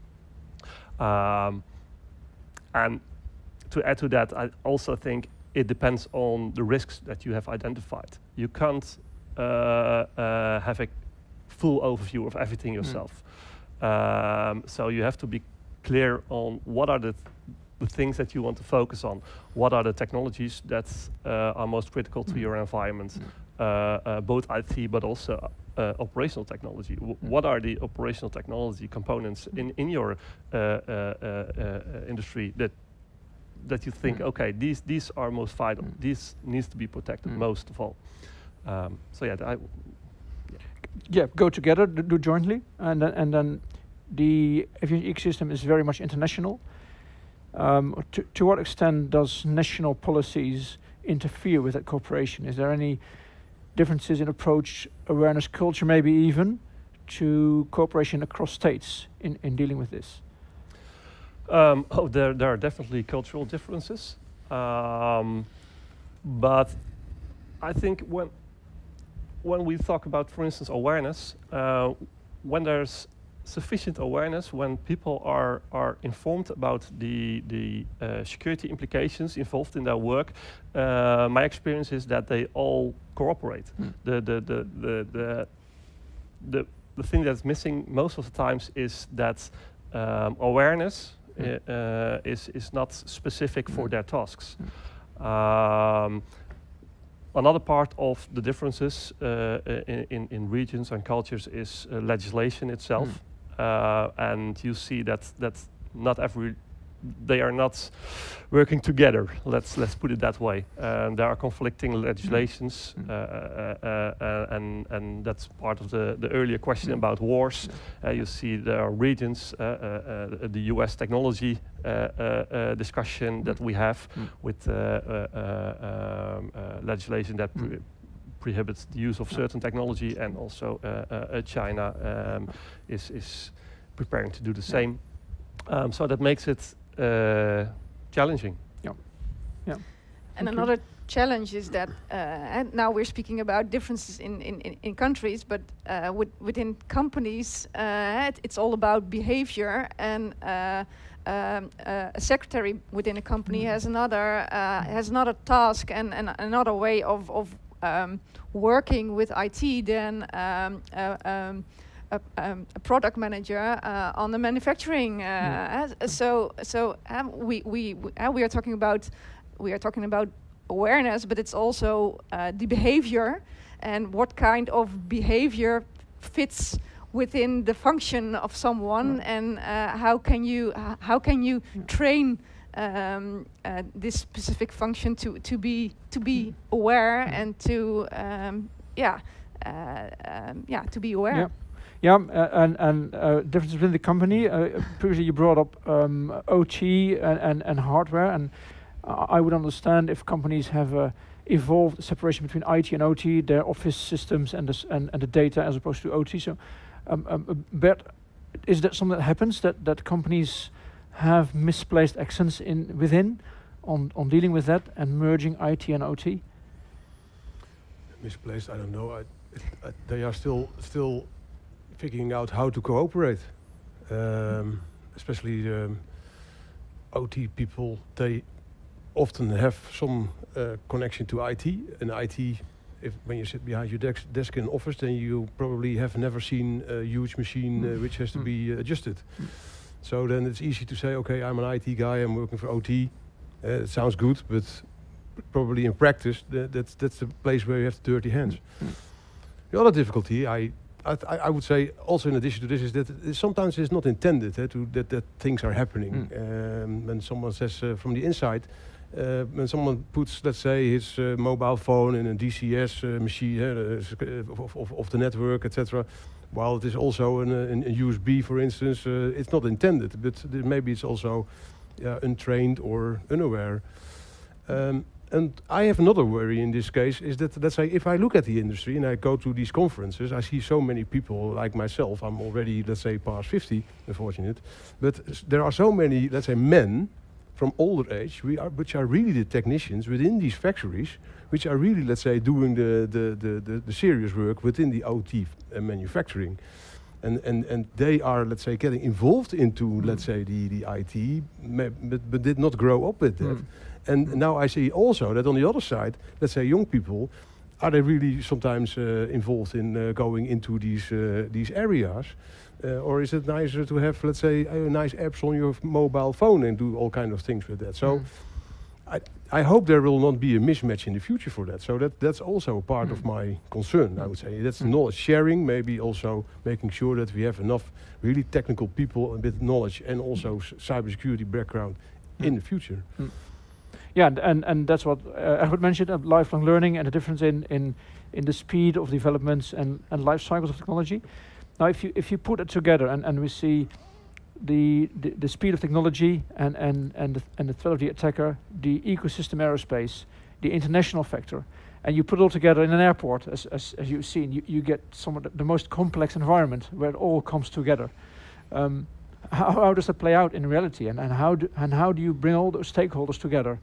And to add to that, I also think it depends on the risks that you have identified. You can't have a full overview of everything yourself. So you have to be clear on what are the things that you want to focus on. What are the technologies that are most critical to your environment, both IT but also operational technology. What are the operational technology components in your industry that you think, okay, these are most vital. These needs to be protected most of all. So yeah, go together, do jointly, and then the aviation ecosystem is very much international. To what extent does national policies interfere with that cooperation? Is there any differences in approach, awareness, culture, maybe even, to cooperation across states in dealing with this? There are definitely cultural differences, but I think when we talk about, for instance, awareness, when there's sufficient awareness, when people are informed about the security implications involved in their work, my experience is that they all cooperate. The thing that's missing most of the times is that awareness is not specific for their tasks. Another part of the differences in regions and cultures is legislation itself, and you see that not they are not working together. Let's put it that way. There are conflicting legislations, and that's part of the earlier question about wars. You see there are regions, the U.S. technology discussion that we have with legislation that prohibits the use of certain technology, and also China is preparing to do the same. So that makes it challenging. And another challenge is that, and now we're speaking about differences in countries, but within companies, it's all about behavior, and a secretary within a company has another task and another way of working with IT than a product manager on the manufacturing. So we are talking about awareness, but it's also the behavior and what kind of behavior fits within the function of someone, and how can you train this specific function to be aware and to be aware. And differences within the company. Previously, you brought up OT and hardware, and I would understand if companies have evolved separation between IT and OT, their office systems and the data as opposed to OT. So, Bert, is that something that happens, that companies have misplaced accents within on dealing with that and merging IT and OT? Misplaced, I don't know. They are still figuring out how to cooperate, especially OT people. They often have some connection to IT, and IT, when you sit behind your desk in an office, then you probably have never seen a huge machine which has to be adjusted. So then it's easy to say, okay, I'm an IT guy, I'm working for OT. It sounds good, but probably in practice, that's the place where you have the dirty hands. The other difficulty, I would say, also in addition to this, is that sometimes it's not intended that things are happening. When someone says from the inside, when someone puts, let's say, his mobile phone in a DCS machine of the network, etc., while it is also in USB, for instance, it's not intended, but maybe it's also untrained or unaware. And I have another worry in this case, is that, let's say, if I look at the industry and I go to these conferences, I see so many people like myself. I'm already, let's say, past 50, unfortunate, but there are so many, let's say, men from older age, which are really the technicians within these factories, which are really, let's say, doing the serious work within the OT manufacturing. And they are, let's say, getting involved into, let's say, the IT, but did not grow up with that. And now I see also that on the other side, let's say, young people, are they really sometimes involved in going into these areas? Or is it nicer to have, let's say, nice apps on your mobile phone and do all kind of things with that? So I hope there will not be a mismatch in the future for that. So that's also a part of my concern, I would say. That's knowledge sharing, maybe also making sure that we have enough really technical people with knowledge and also cybersecurity background in the future. Yeah, and that's what Egbert mentioned, lifelong learning and the difference in the speed of developments and life cycles of technology. Now, if you put it together and we see the speed of technology and the threat of the attacker, the ecosystem aerospace, the international factor, and you put it all together in an airport, as you've seen, you get some of the most complex environment where it all comes together. How does that play out in reality, and how do you bring all those stakeholders together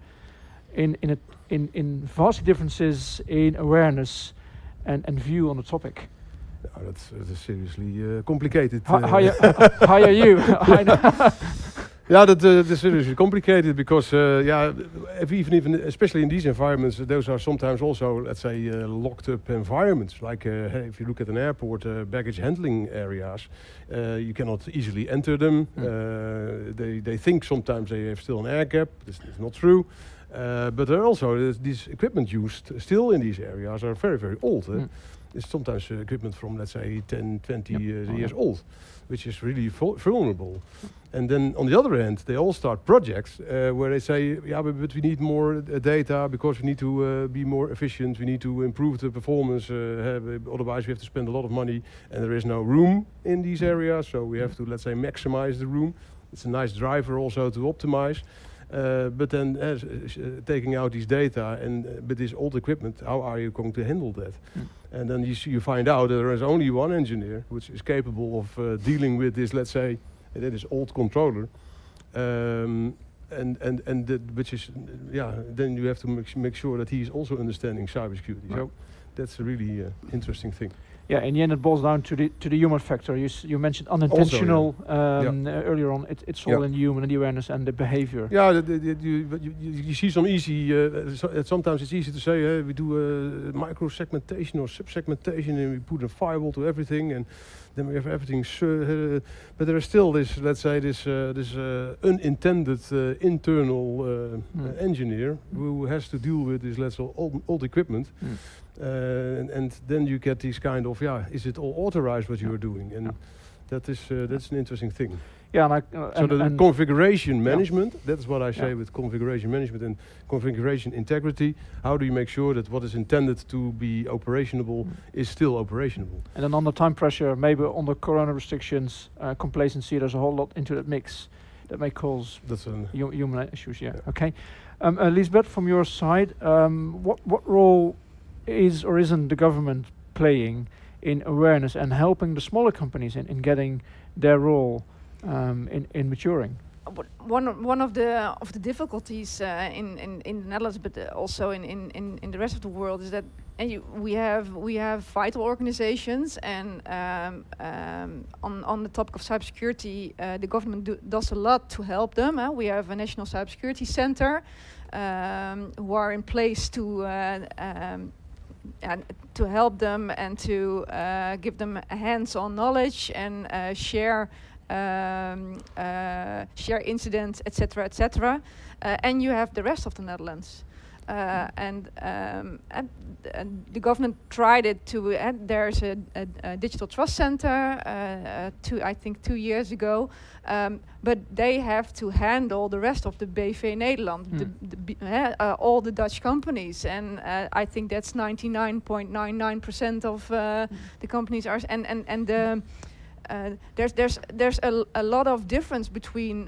in vast differences in awareness and view on the topic? Oh, that's seriously complicated. How are you? I know. Yeah, that this is complicated because especially in these environments, those are sometimes also, let's say, locked up environments. Like if you look at an airport, baggage handling areas, you cannot easily enter them. They think sometimes they have still an air gap. This is not true. But there are also these equipment used still in these areas are very, very old. It's sometimes equipment from, let's say, 10, 20 years old, which is really vulnerable. And then on the other hand, they all start projects where they say, yeah, but we need more data because we need to be more efficient, we need to improve the performance, otherwise we have to spend a lot of money and there is no room in these areas, so we have to, let's say, maximize the room. It's a nice driver also to optimize. But then taking out these data and with this old equipment, how are you going to handle that? And then you find out that there is only one engineer which is capable of dealing with this, let's say, that is old controller, which is, then you have to make sure that he is also understanding cybersecurity. So that's a really interesting thing. Yeah, in the end, it boils down to the human factor. You mentioned unintentional earlier on. It's all in the human and the awareness and the behavior. Yeah, you see some easy. Sometimes it's easy to say we do micro segmentation or sub-segmentation, and we put a firewall to everything, and then we have everything. But there is still this, let's say, this unintended internal engineer who has to deal with this, let's say, old equipment. And then you get these kind of, is it all authorized what you are doing? And that's an interesting thing. Yeah, so the configuration management, that's what I say with configuration management and configuration integrity. How do you make sure that what is intended to be operationable is still operationable? And then under time pressure, maybe under corona restrictions, complacency, there's a whole lot into that mix that may cause human issues. Okay. Lisbeth, from your side, what role is or isn't the government playing in awareness and helping the smaller companies in getting their role in maturing? One of the difficulties in the Netherlands, but also in the rest of the world, is that we have vital organizations, and on the topic of cybersecurity, the government does a lot to help them. We have a National Cybersecurity Center who are in place to help them and to give them hands-on knowledge and share incidents, etc., etc. And you have the rest of the Netherlands. And the government tried it to. There's a digital trust center. I think 2 years ago, but they have to handle the rest of the BV Nederland, all the Dutch companies, and I think that's 99.99% of the companies are. And there's a lot of difference between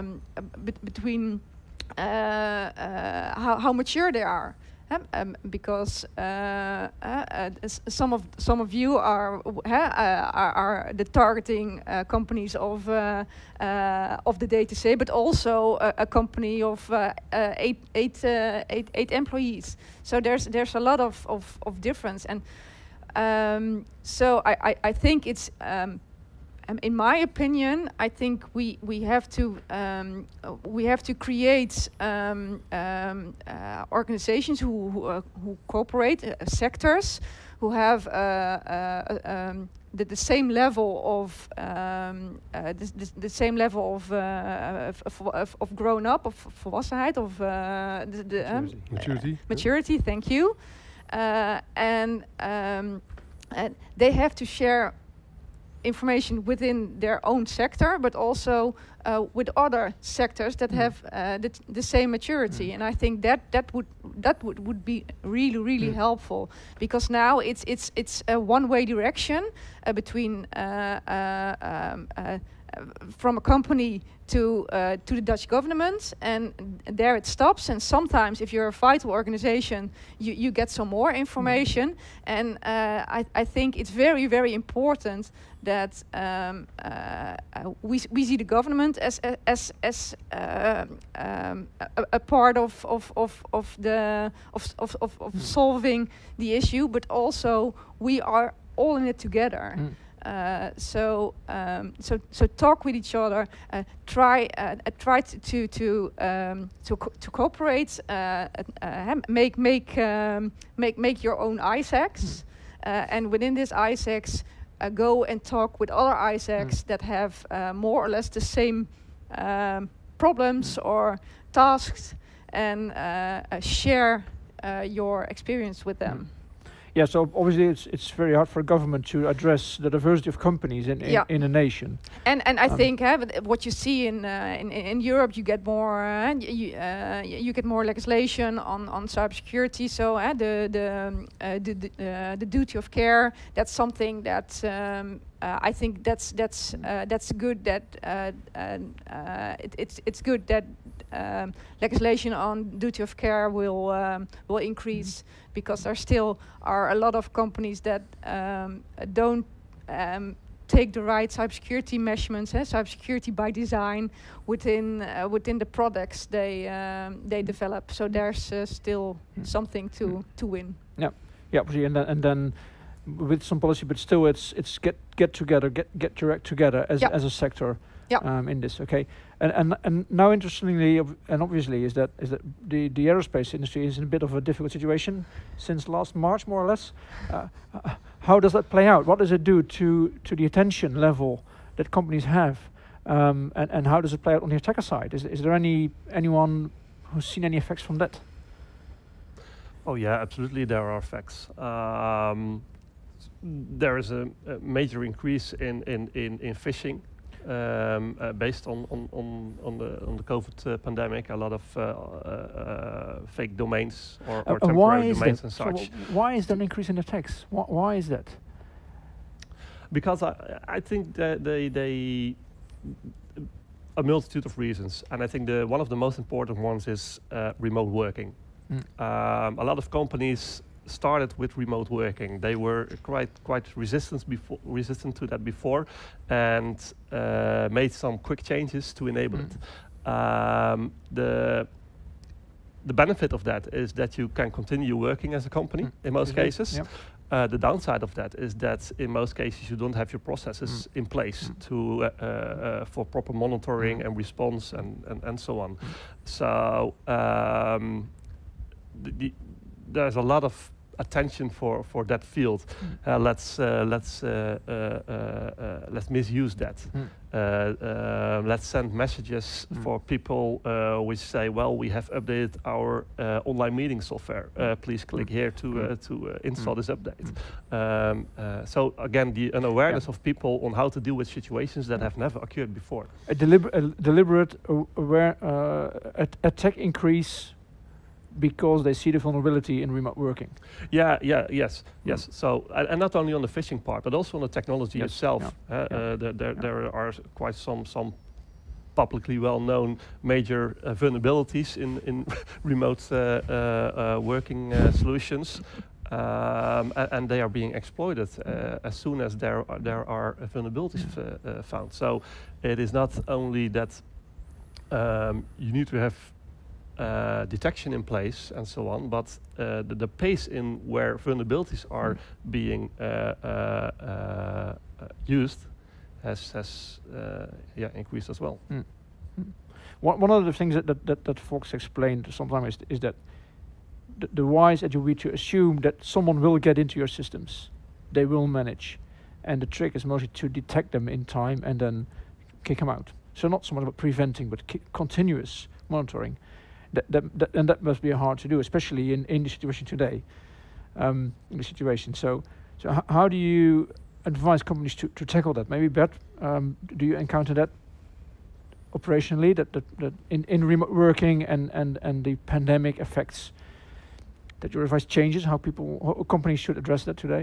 how mature they are, because some of you are the targeting companies of the DTC, but also a company of eight employees. So there's a lot of difference, and so I think it's. In my opinion, I think we have to create organizations who cooperate, sectors who have the same level of the same level of grown up, of volwassenheid, of maturity. Thank you, and they have to share information within their own sector, but also with other sectors that have the same maturity. And I think that would be really helpful, because now it's a one-way direction between from a company to the Dutch government, and there it stops. And sometimes, if you're a vital organization, you get some more information. And I think it's very important that we see the government as a part of solving the issue, but also we are all in it together. So talk with each other. Try to cooperate. Make your own ISACs, and within this ISACs, go and talk with other ISACs that have more or less the same problems or tasks, and share your experience with them. Yeah, so obviously it's very hard for a government to address the diversity of companies in a nation. And I think what you see in Europe, you get more you get more legislation on cybersecurity. So the duty of care, that's something that I think that's good. That it's good that legislation on duty of care will increase, because there still are a lot of companies that don't take the right cybersecurity measurements, cybersecurity by design within the products they develop. So there's still something to win. Yeah, and then with some policy, but still it's get together, get your act together as a sector. In this, okay, and now interestingly and obviously is that the aerospace industry is in a bit of a difficult situation since last March, more or less. How does that play out? What does it do to the attention level that companies have, and how does it play out on the attacker side? Is there anyone who's seen any effects from that? Oh yeah, absolutely. There are effects. There is a major increase in phishing. Based on the COVID pandemic, a lot of fake domains or temporary domains and such. So why is there an increase in attacks? Why is that? Because I think that a multitude of reasons, and I think one of the most important ones is remote working. A lot of companies started with remote working. They were quite resistant to that before, and made some quick changes to enable it. The benefit of that is that you can continue working as a company in most cases. The downside of that is that in most cases you don't have your processes in place for proper monitoring and response and so on. So there's a lot of attention for that field. Let's misuse that. Let's send messages for people which say, well, we have updated our online meeting software. Please click here to install this update. So again, the unawareness of people on how to deal with situations that have never occurred before. A deliberate attack increase because they see the vulnerability in remote working. Yes. So, and not only on the phishing part, but also on the technology itself. There are quite some publicly well-known major vulnerabilities in remote working solutions, and they are being exploited as soon as there are vulnerabilities found. So it is not only that you need to have detection in place and so on, but the pace in where vulnerabilities are being used has increased as well. One of the things that Fox explained sometimes is that the wise that you need to assume that someone will get into your systems, they will manage, and the trick is mostly to detect them in time and then kick them out. So not so much about preventing, but continuous monitoring. And that must be hard to do, especially in the situation today. So how do you advise companies to tackle that? Maybe Bert, do you encounter that operationally, that in remote working and the pandemic effects, that your advice changes how companies should address that today?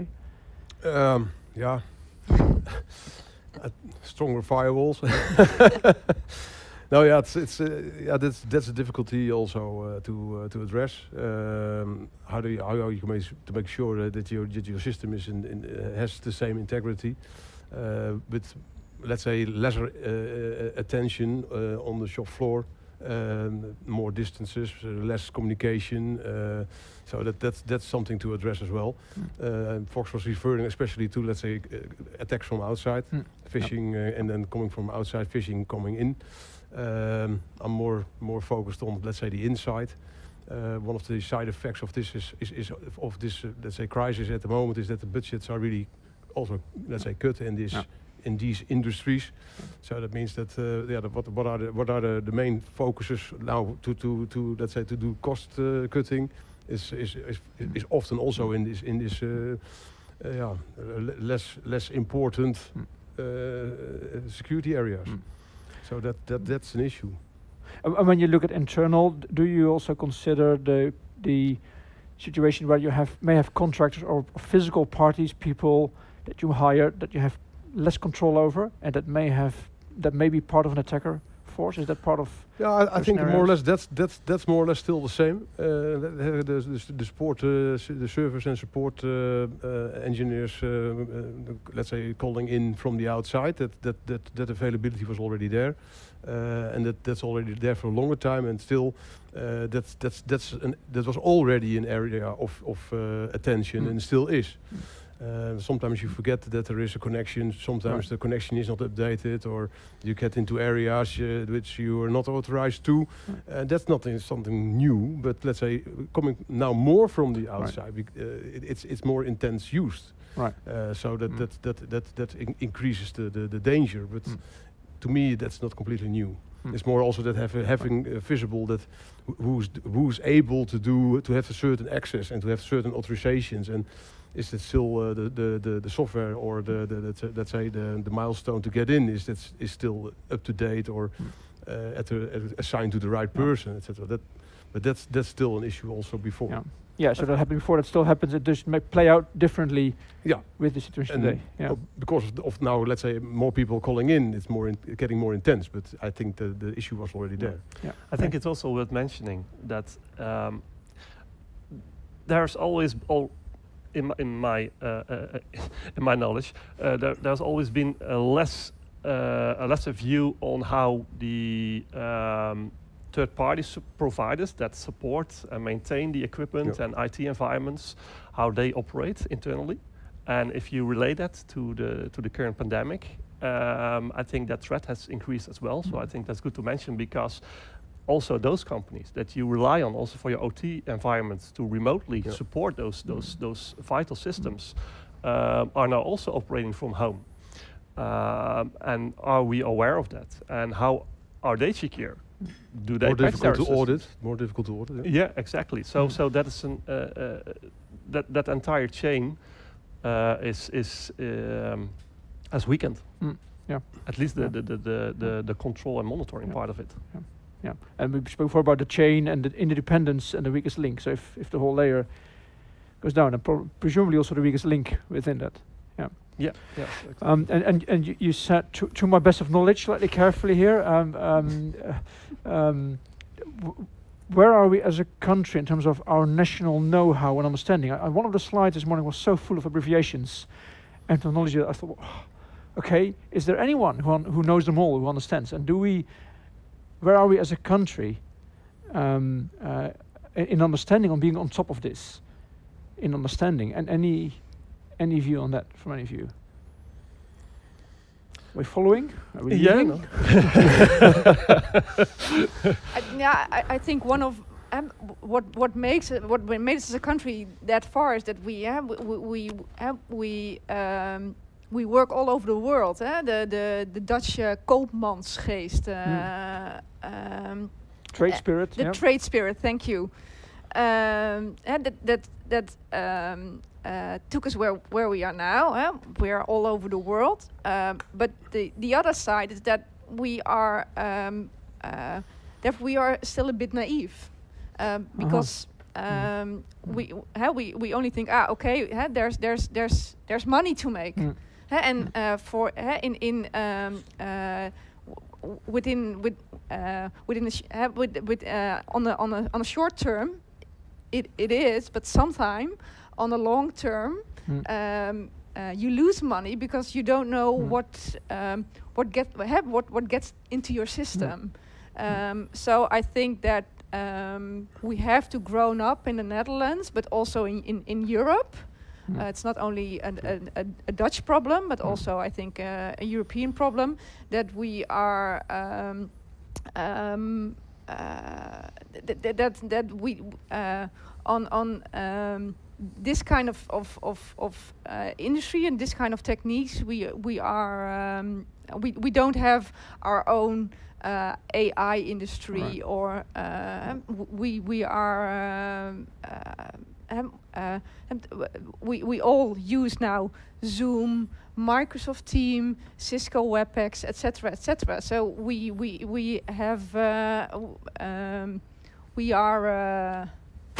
Stronger firewalls. No, that's a difficulty also to address. How you to make sure that your system has the same integrity, with, let's say, lesser attention on the shop floor more distances, less communication. So that's something to address as well. Fox was referring especially to, let's say, attacks from outside, fishing, and then coming from outside, fishing coming in. I'm more focused on, let's say, the inside. One of the side effects of this let's say, crisis at the moment is that the budgets are really also, let's say, cut in these industries. So that means that what are the main focuses now to let's say, to do cost cutting is often also in this less important security areas. So that's an issue. And when you look at internal, do you also consider the situation where you may have contractors or physical parties, people that you hire, that you have less control over, and that may be part of an attacker force? Is that part of? Yeah, I think more or less that's more or less still the same. The support, the service and support engineers, let's say, calling in from the outside. That availability was already there, and that's already there for a longer time. And still, that was already an area of attention, and still is. Sometimes you forget that there is a connection. Sometimes the connection is not updated, or you get into areas which you are not authorized to. That's not something new, but let's say coming now more from the outside, it's more intense used. Right. So that increases the danger. But to me, that's not completely new. It's more also that having visible that who's able to have a certain access and to have certain authorizations, and is it still the software or let's say the milestone to get in is still up to date or assigned to the right person, etc. But that's still an issue also before. Yeah, so that happened before. That still happens. It just may play out differently. With the situation today. Yeah. Because of now, let's say, more people calling in, it's getting more intense. But I think the issue was already there. Yeah. I think it's also worth mentioning that there's always in my knowledge, there's always been a lesser view on how the third-party providers that support and maintain the equipment and IT environments, how they operate internally. And if you relate that to the current pandemic, I think that threat has increased as well. So I think that's good to mention, because also those companies that you rely on also for your OT environments to remotely support those vital systems are now also operating from home. And are we aware of that? And how are they secure? Do they more difficult to audit? More difficult to audit. Yeah, exactly. So that is that entire chain has weakened. Yeah. At least the control and monitoring part of it. Yeah, and we spoke before about the chain and the interdependence and the weakest link. So if the whole layer goes down, and presumably also the weakest link within that. Yeah. Exactly. And you said, to my best of knowledge, slightly carefully here, where are we as a country in terms of our national know-how and understanding? One of the slides this morning was so full of abbreviations and terminology that I thought, okay, is there anyone who knows them all, who understands? And where are we as a country in understanding, on being on top of this, in understanding? And any view on that from any of you? Are we following? Are we leading? I think one of what makes us a country that far is that we work all over the world. The Dutch koopmansgeest. Trade spirit. The trade spirit. Thank you. Took us where we are now. We are all over the world. But the other side is that we are still a bit naive, because we only think there's money to make, and on a short term, it is, but sometime on the long term, you lose money because you don't know what gets into your system. So I think that we have to grow up in the Netherlands, but also in Europe. It's not only a Dutch problem, but also I think a European problem, that we are that we on this kind of industry and this kind of techniques, we don't have our own AI industry, or we are we all use now Zoom, Microsoft Teams, Cisco WebEx, etc., etc. So we have we are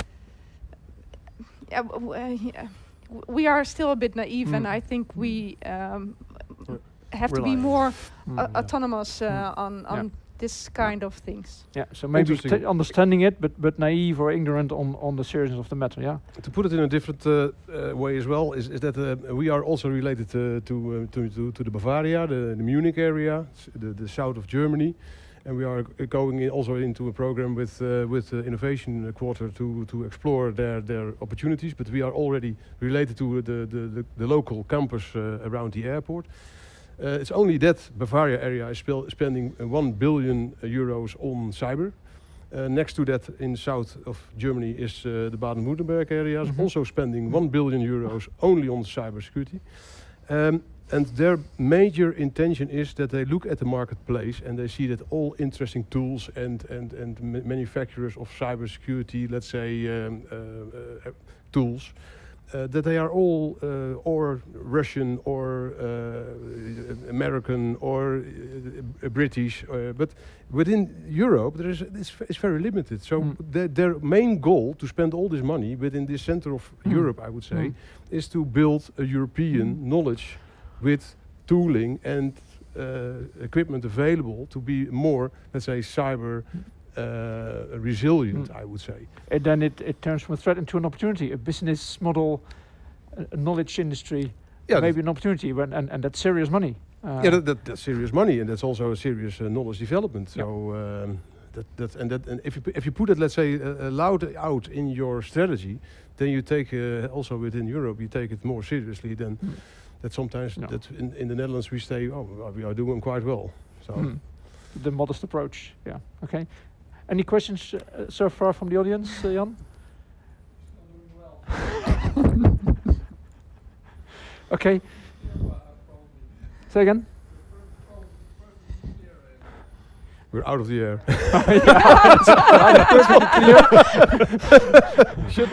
we are still a bit naive, and I think we have to be more autonomous on this kind of things. Yeah, so maybe understanding it, but naive or ignorant on the seriousness of the matter. Yeah. To put it in a different way as well, is that we are also related to the Bavaria, the Munich area, the south of Germany, and we are going also into a program with Innovation Quarter to explore their opportunities. But we are already related to the local campus around the airport. It's only that Bavaria area is spending 1 billion euros on cyber. Next to that, in the south of Germany, is the Baden-Württemberg area, also spending 1 billion euros only on cybersecurity. And their major intention is that they look at the marketplace and they see that all interesting tools and manufacturers of cybersecurity, let's say, tools, that they are all or Russian or American or British, but within Europe it's very limited. So their main goal to spend all this money within this center of Europe, I would say, is to build a European knowledge with tooling and equipment available to be more, let's say, cyber resilient, I would say. And then it turns from a threat into an opportunity, a business model, a knowledge industry, maybe an opportunity, and that's serious money. That's serious money, and that's also a serious knowledge development. So and if you put it, let's say, loud out in your strategy, then you take also within Europe, you take it more seriously than that. Sometimes that in the Netherlands we say, oh, we are doing quite well. So the modest approach, okay. Any questions so far from the audience, Jan? Okay. Say again. We're out of the air. Should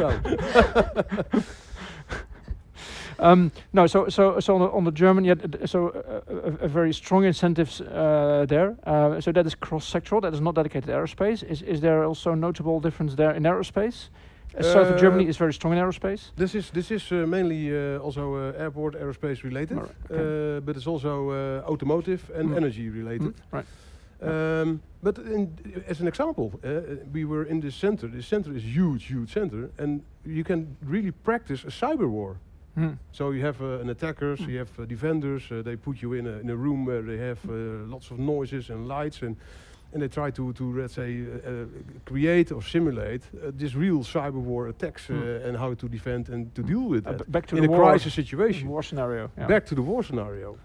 no, so on the German, a very strong incentives there. So that is cross-sectoral. That is not dedicated to aerospace. Is there also a notable difference there in aerospace? South of Germany is very strong in aerospace. This is mainly also airport aerospace related, but it's also automotive and energy related. Right. But as an example, we were in this center. This center is huge center, and you can really practice a cyber war. So you have an attackers, you have defenders. They put you in a room where they have lots of noises and lights, and they try to let's say create or simulate this real cyber war attacks and how to defend and to deal with that back to in the a crisis situation. War scenario. Back to the war scenario.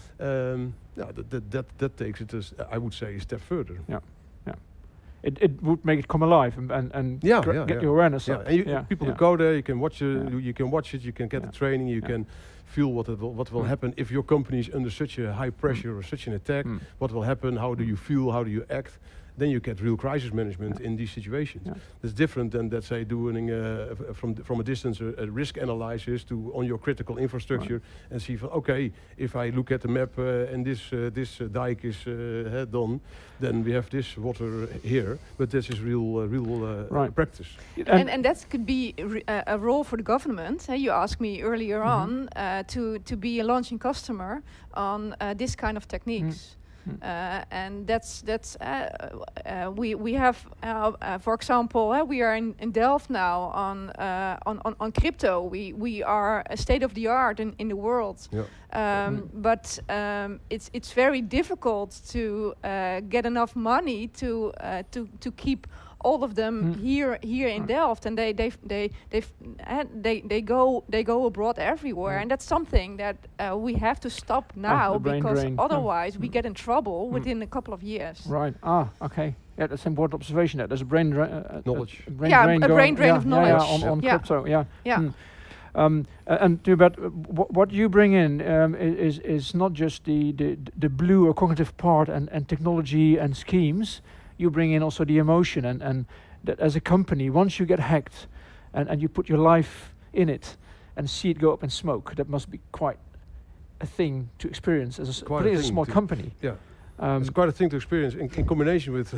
That takes it as, I would say, a step further. It would make it come alive and get your awareness up. And people can go there. You can watch you can watch it. You can get the training. You can feel what will happen if your company is under such a high pressure or such an attack. What will happen? How do you feel? How do you act? Then you get real crisis management in these situations. It's different than, let's say, doing from a distance a risk analysis on your critical infrastructure and see, okay, if I look at the map and this dike is done, then we have this water here. But this is real practice. And that could be a role for the government. You asked me earlier on to be a launching customer on this kind of techniques. and we have, for example, we are in Delft now on crypto. We are a state of the art in the world. Yeah. But it's very difficult to get enough money to keep all of them here in Delft, and they go abroad everywhere, and that's something that we have to stop now, because otherwise we get in trouble within a couple of years. Right. Okay. Yeah, that's an important observation. That there's a brain drain. Knowledge. A brain drain of knowledge. On crypto. Yeah. Yeah. And Hubert, what you bring in is not just the blue or cognitive part and technology and schemes. You bring in also the emotion, and that as a company, once you get hacked and you put your life in it and see it go up in smoke, that must be quite a thing to experience as a small company. Yeah, it's quite a thing to experience in combination with.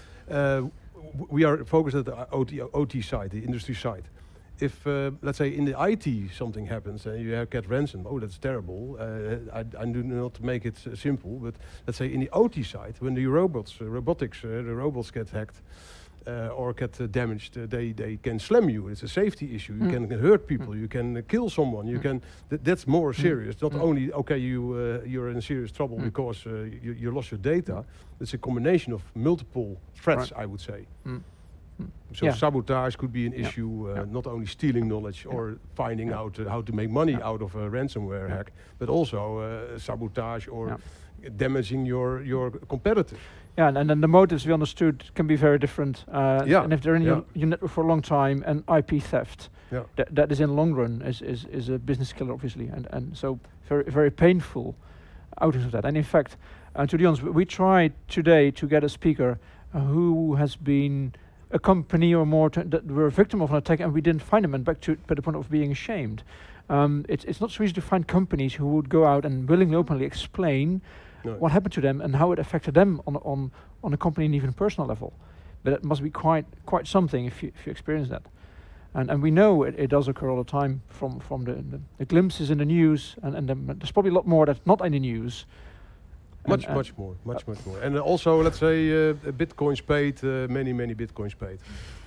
We are focused at the OT side, the industry side. If, let's say, in the IT something happens and you get ransom, oh, that's terrible. I do not make it simple, but let's say in the OT side, when the robots get hacked or get damaged, they can slam you. It's a safety issue. You can hurt people. You can kill someone. You can. That's more serious. Not only you're in serious trouble because you lost your data. It's a combination of multiple threats, I would say. So sabotage could be an issue, not only stealing knowledge or finding out how to make money out of a ransomware hack, but also sabotage or damaging your competitor. Yeah, and then the motives we understood can be very different. And if they're in your network for a long time, and IP theft, that is in the long run is a business killer, obviously, and so very, very painful outings of that. And in fact, to be honest, we tried today to get a speaker who has been a company or more that were a victim of an attack, and we didn't find them, and back to the point of being ashamed. It's not so easy to find companies who would go out and willingly, openly explain what happened to them and how it affected them on a company and even personal level. But it must be quite something if you experience that. And we know it does occur all the time from the glimpses in the news, and there's probably a lot more that's not in the news. Much more. And also, let's say, bitcoins paid, many bitcoins paid.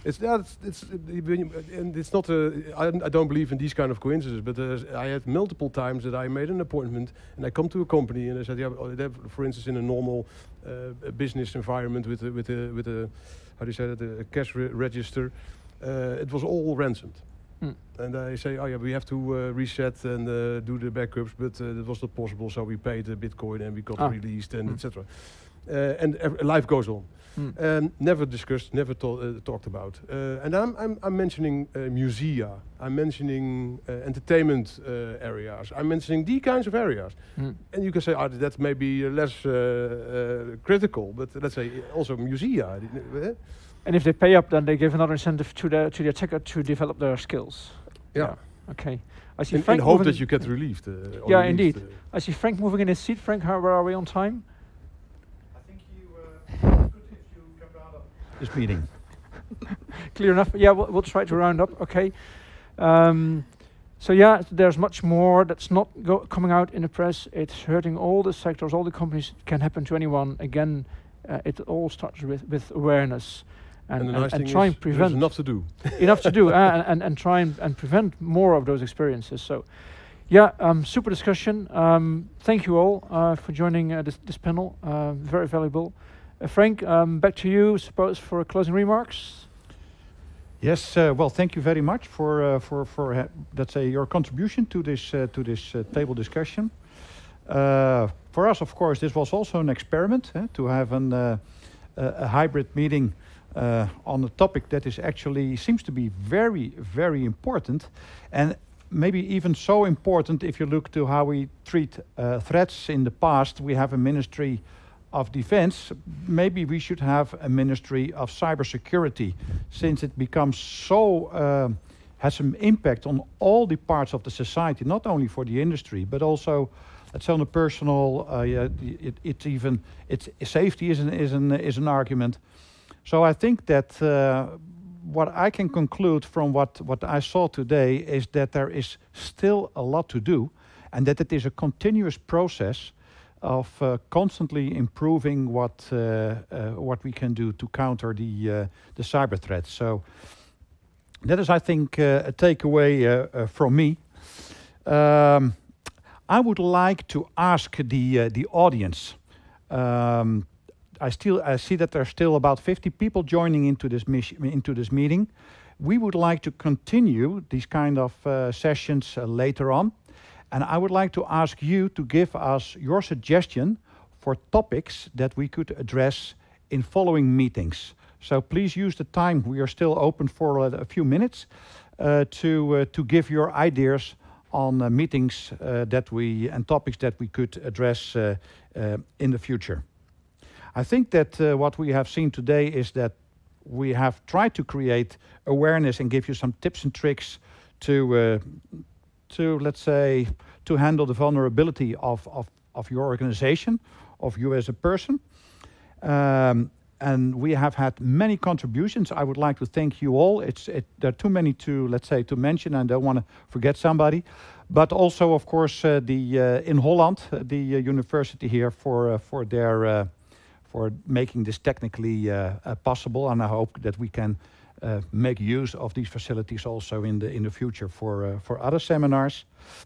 It's not. I don't believe in these kind of coincidences, but I had multiple times that I made an appointment and I come to a company and I said, for instance, in a normal business environment with a how do you say that, a cash register, it was all ransomed. And I say, we have to reset and do the backups, but it was not possible, so we paid the Bitcoin and we got released and etc. And life goes on. Never discussed, never talked about. And I'm mentioning musea, I'm mentioning entertainment areas, I'm mentioning these kinds of areas. And you can say, that may be less critical, but let's say also musea. And if they pay up, then they give another incentive to the attacker to develop their skills. Yeah. Okay. I see Frank in hope that you get relieved. Indeed. I see Frank moving in his seat. Frank, where are we on time? I think good if you can round up this meeting. Clear enough. Yeah, we'll try to round up. Okay. So yeah, there's much more that's not coming out in the press. It's hurting all the sectors, all the companies. It can happen to anyone. Again, it all starts with awareness. And the nice thing try is and prevent. There's enough to do. Enough to do, and try and prevent more of those experiences. So, yeah, super discussion. Thank you all for joining this panel. Very valuable. Frank, back to you, suppose, for closing remarks. Yes. Well, thank you very much for let's say your contribution to this table discussion. For us, of course, this was also an experiment to have a hybrid meeting. On a topic that is actually seems to be very, very important, and maybe even so important if you look to how we treat threats in the past. We have a Ministry of Defense. Maybe we should have a Ministry of Cybersecurity, since it becomes so has some impact on all the parts of the society, not only for the industry, but also, let's say, on the personal. It's safety is an argument. So I think that what I can conclude from what I saw today is that there is still a lot to do, and that it is a continuous process constantly improving what we can do to counter the cyber threats. So that is, I think, a takeaway from me. I would like to ask the audience. I see that there's still about 50 people joining into this meeting. We would like to continue these kind of sessions later on. And I would like to ask you to give us your suggestion for topics that we could address in following meetings. So please use the time. We are still open for a few minutes to give your ideas on meetings and topics that we could address in the future. I think that what we have seen today is that we have tried to create awareness and give you some tips and tricks to let's say, to handle the vulnerability of your organization, of you as a person. And we have had many contributions. I would like to thank you all. There are too many to, let's say, to mention. I don't want to forget somebody. But also, of course, in Holland, the university here for making this technically possible. And I hope that we can make use of these facilities also in the future for other seminars.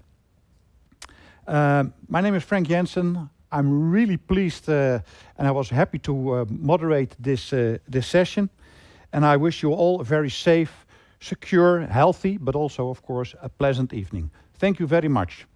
My name is Frank Jensen. I'm really pleased and I was happy to moderate this session. And I wish you all a very safe, secure, healthy, but also, of course, a pleasant evening. Thank you very much.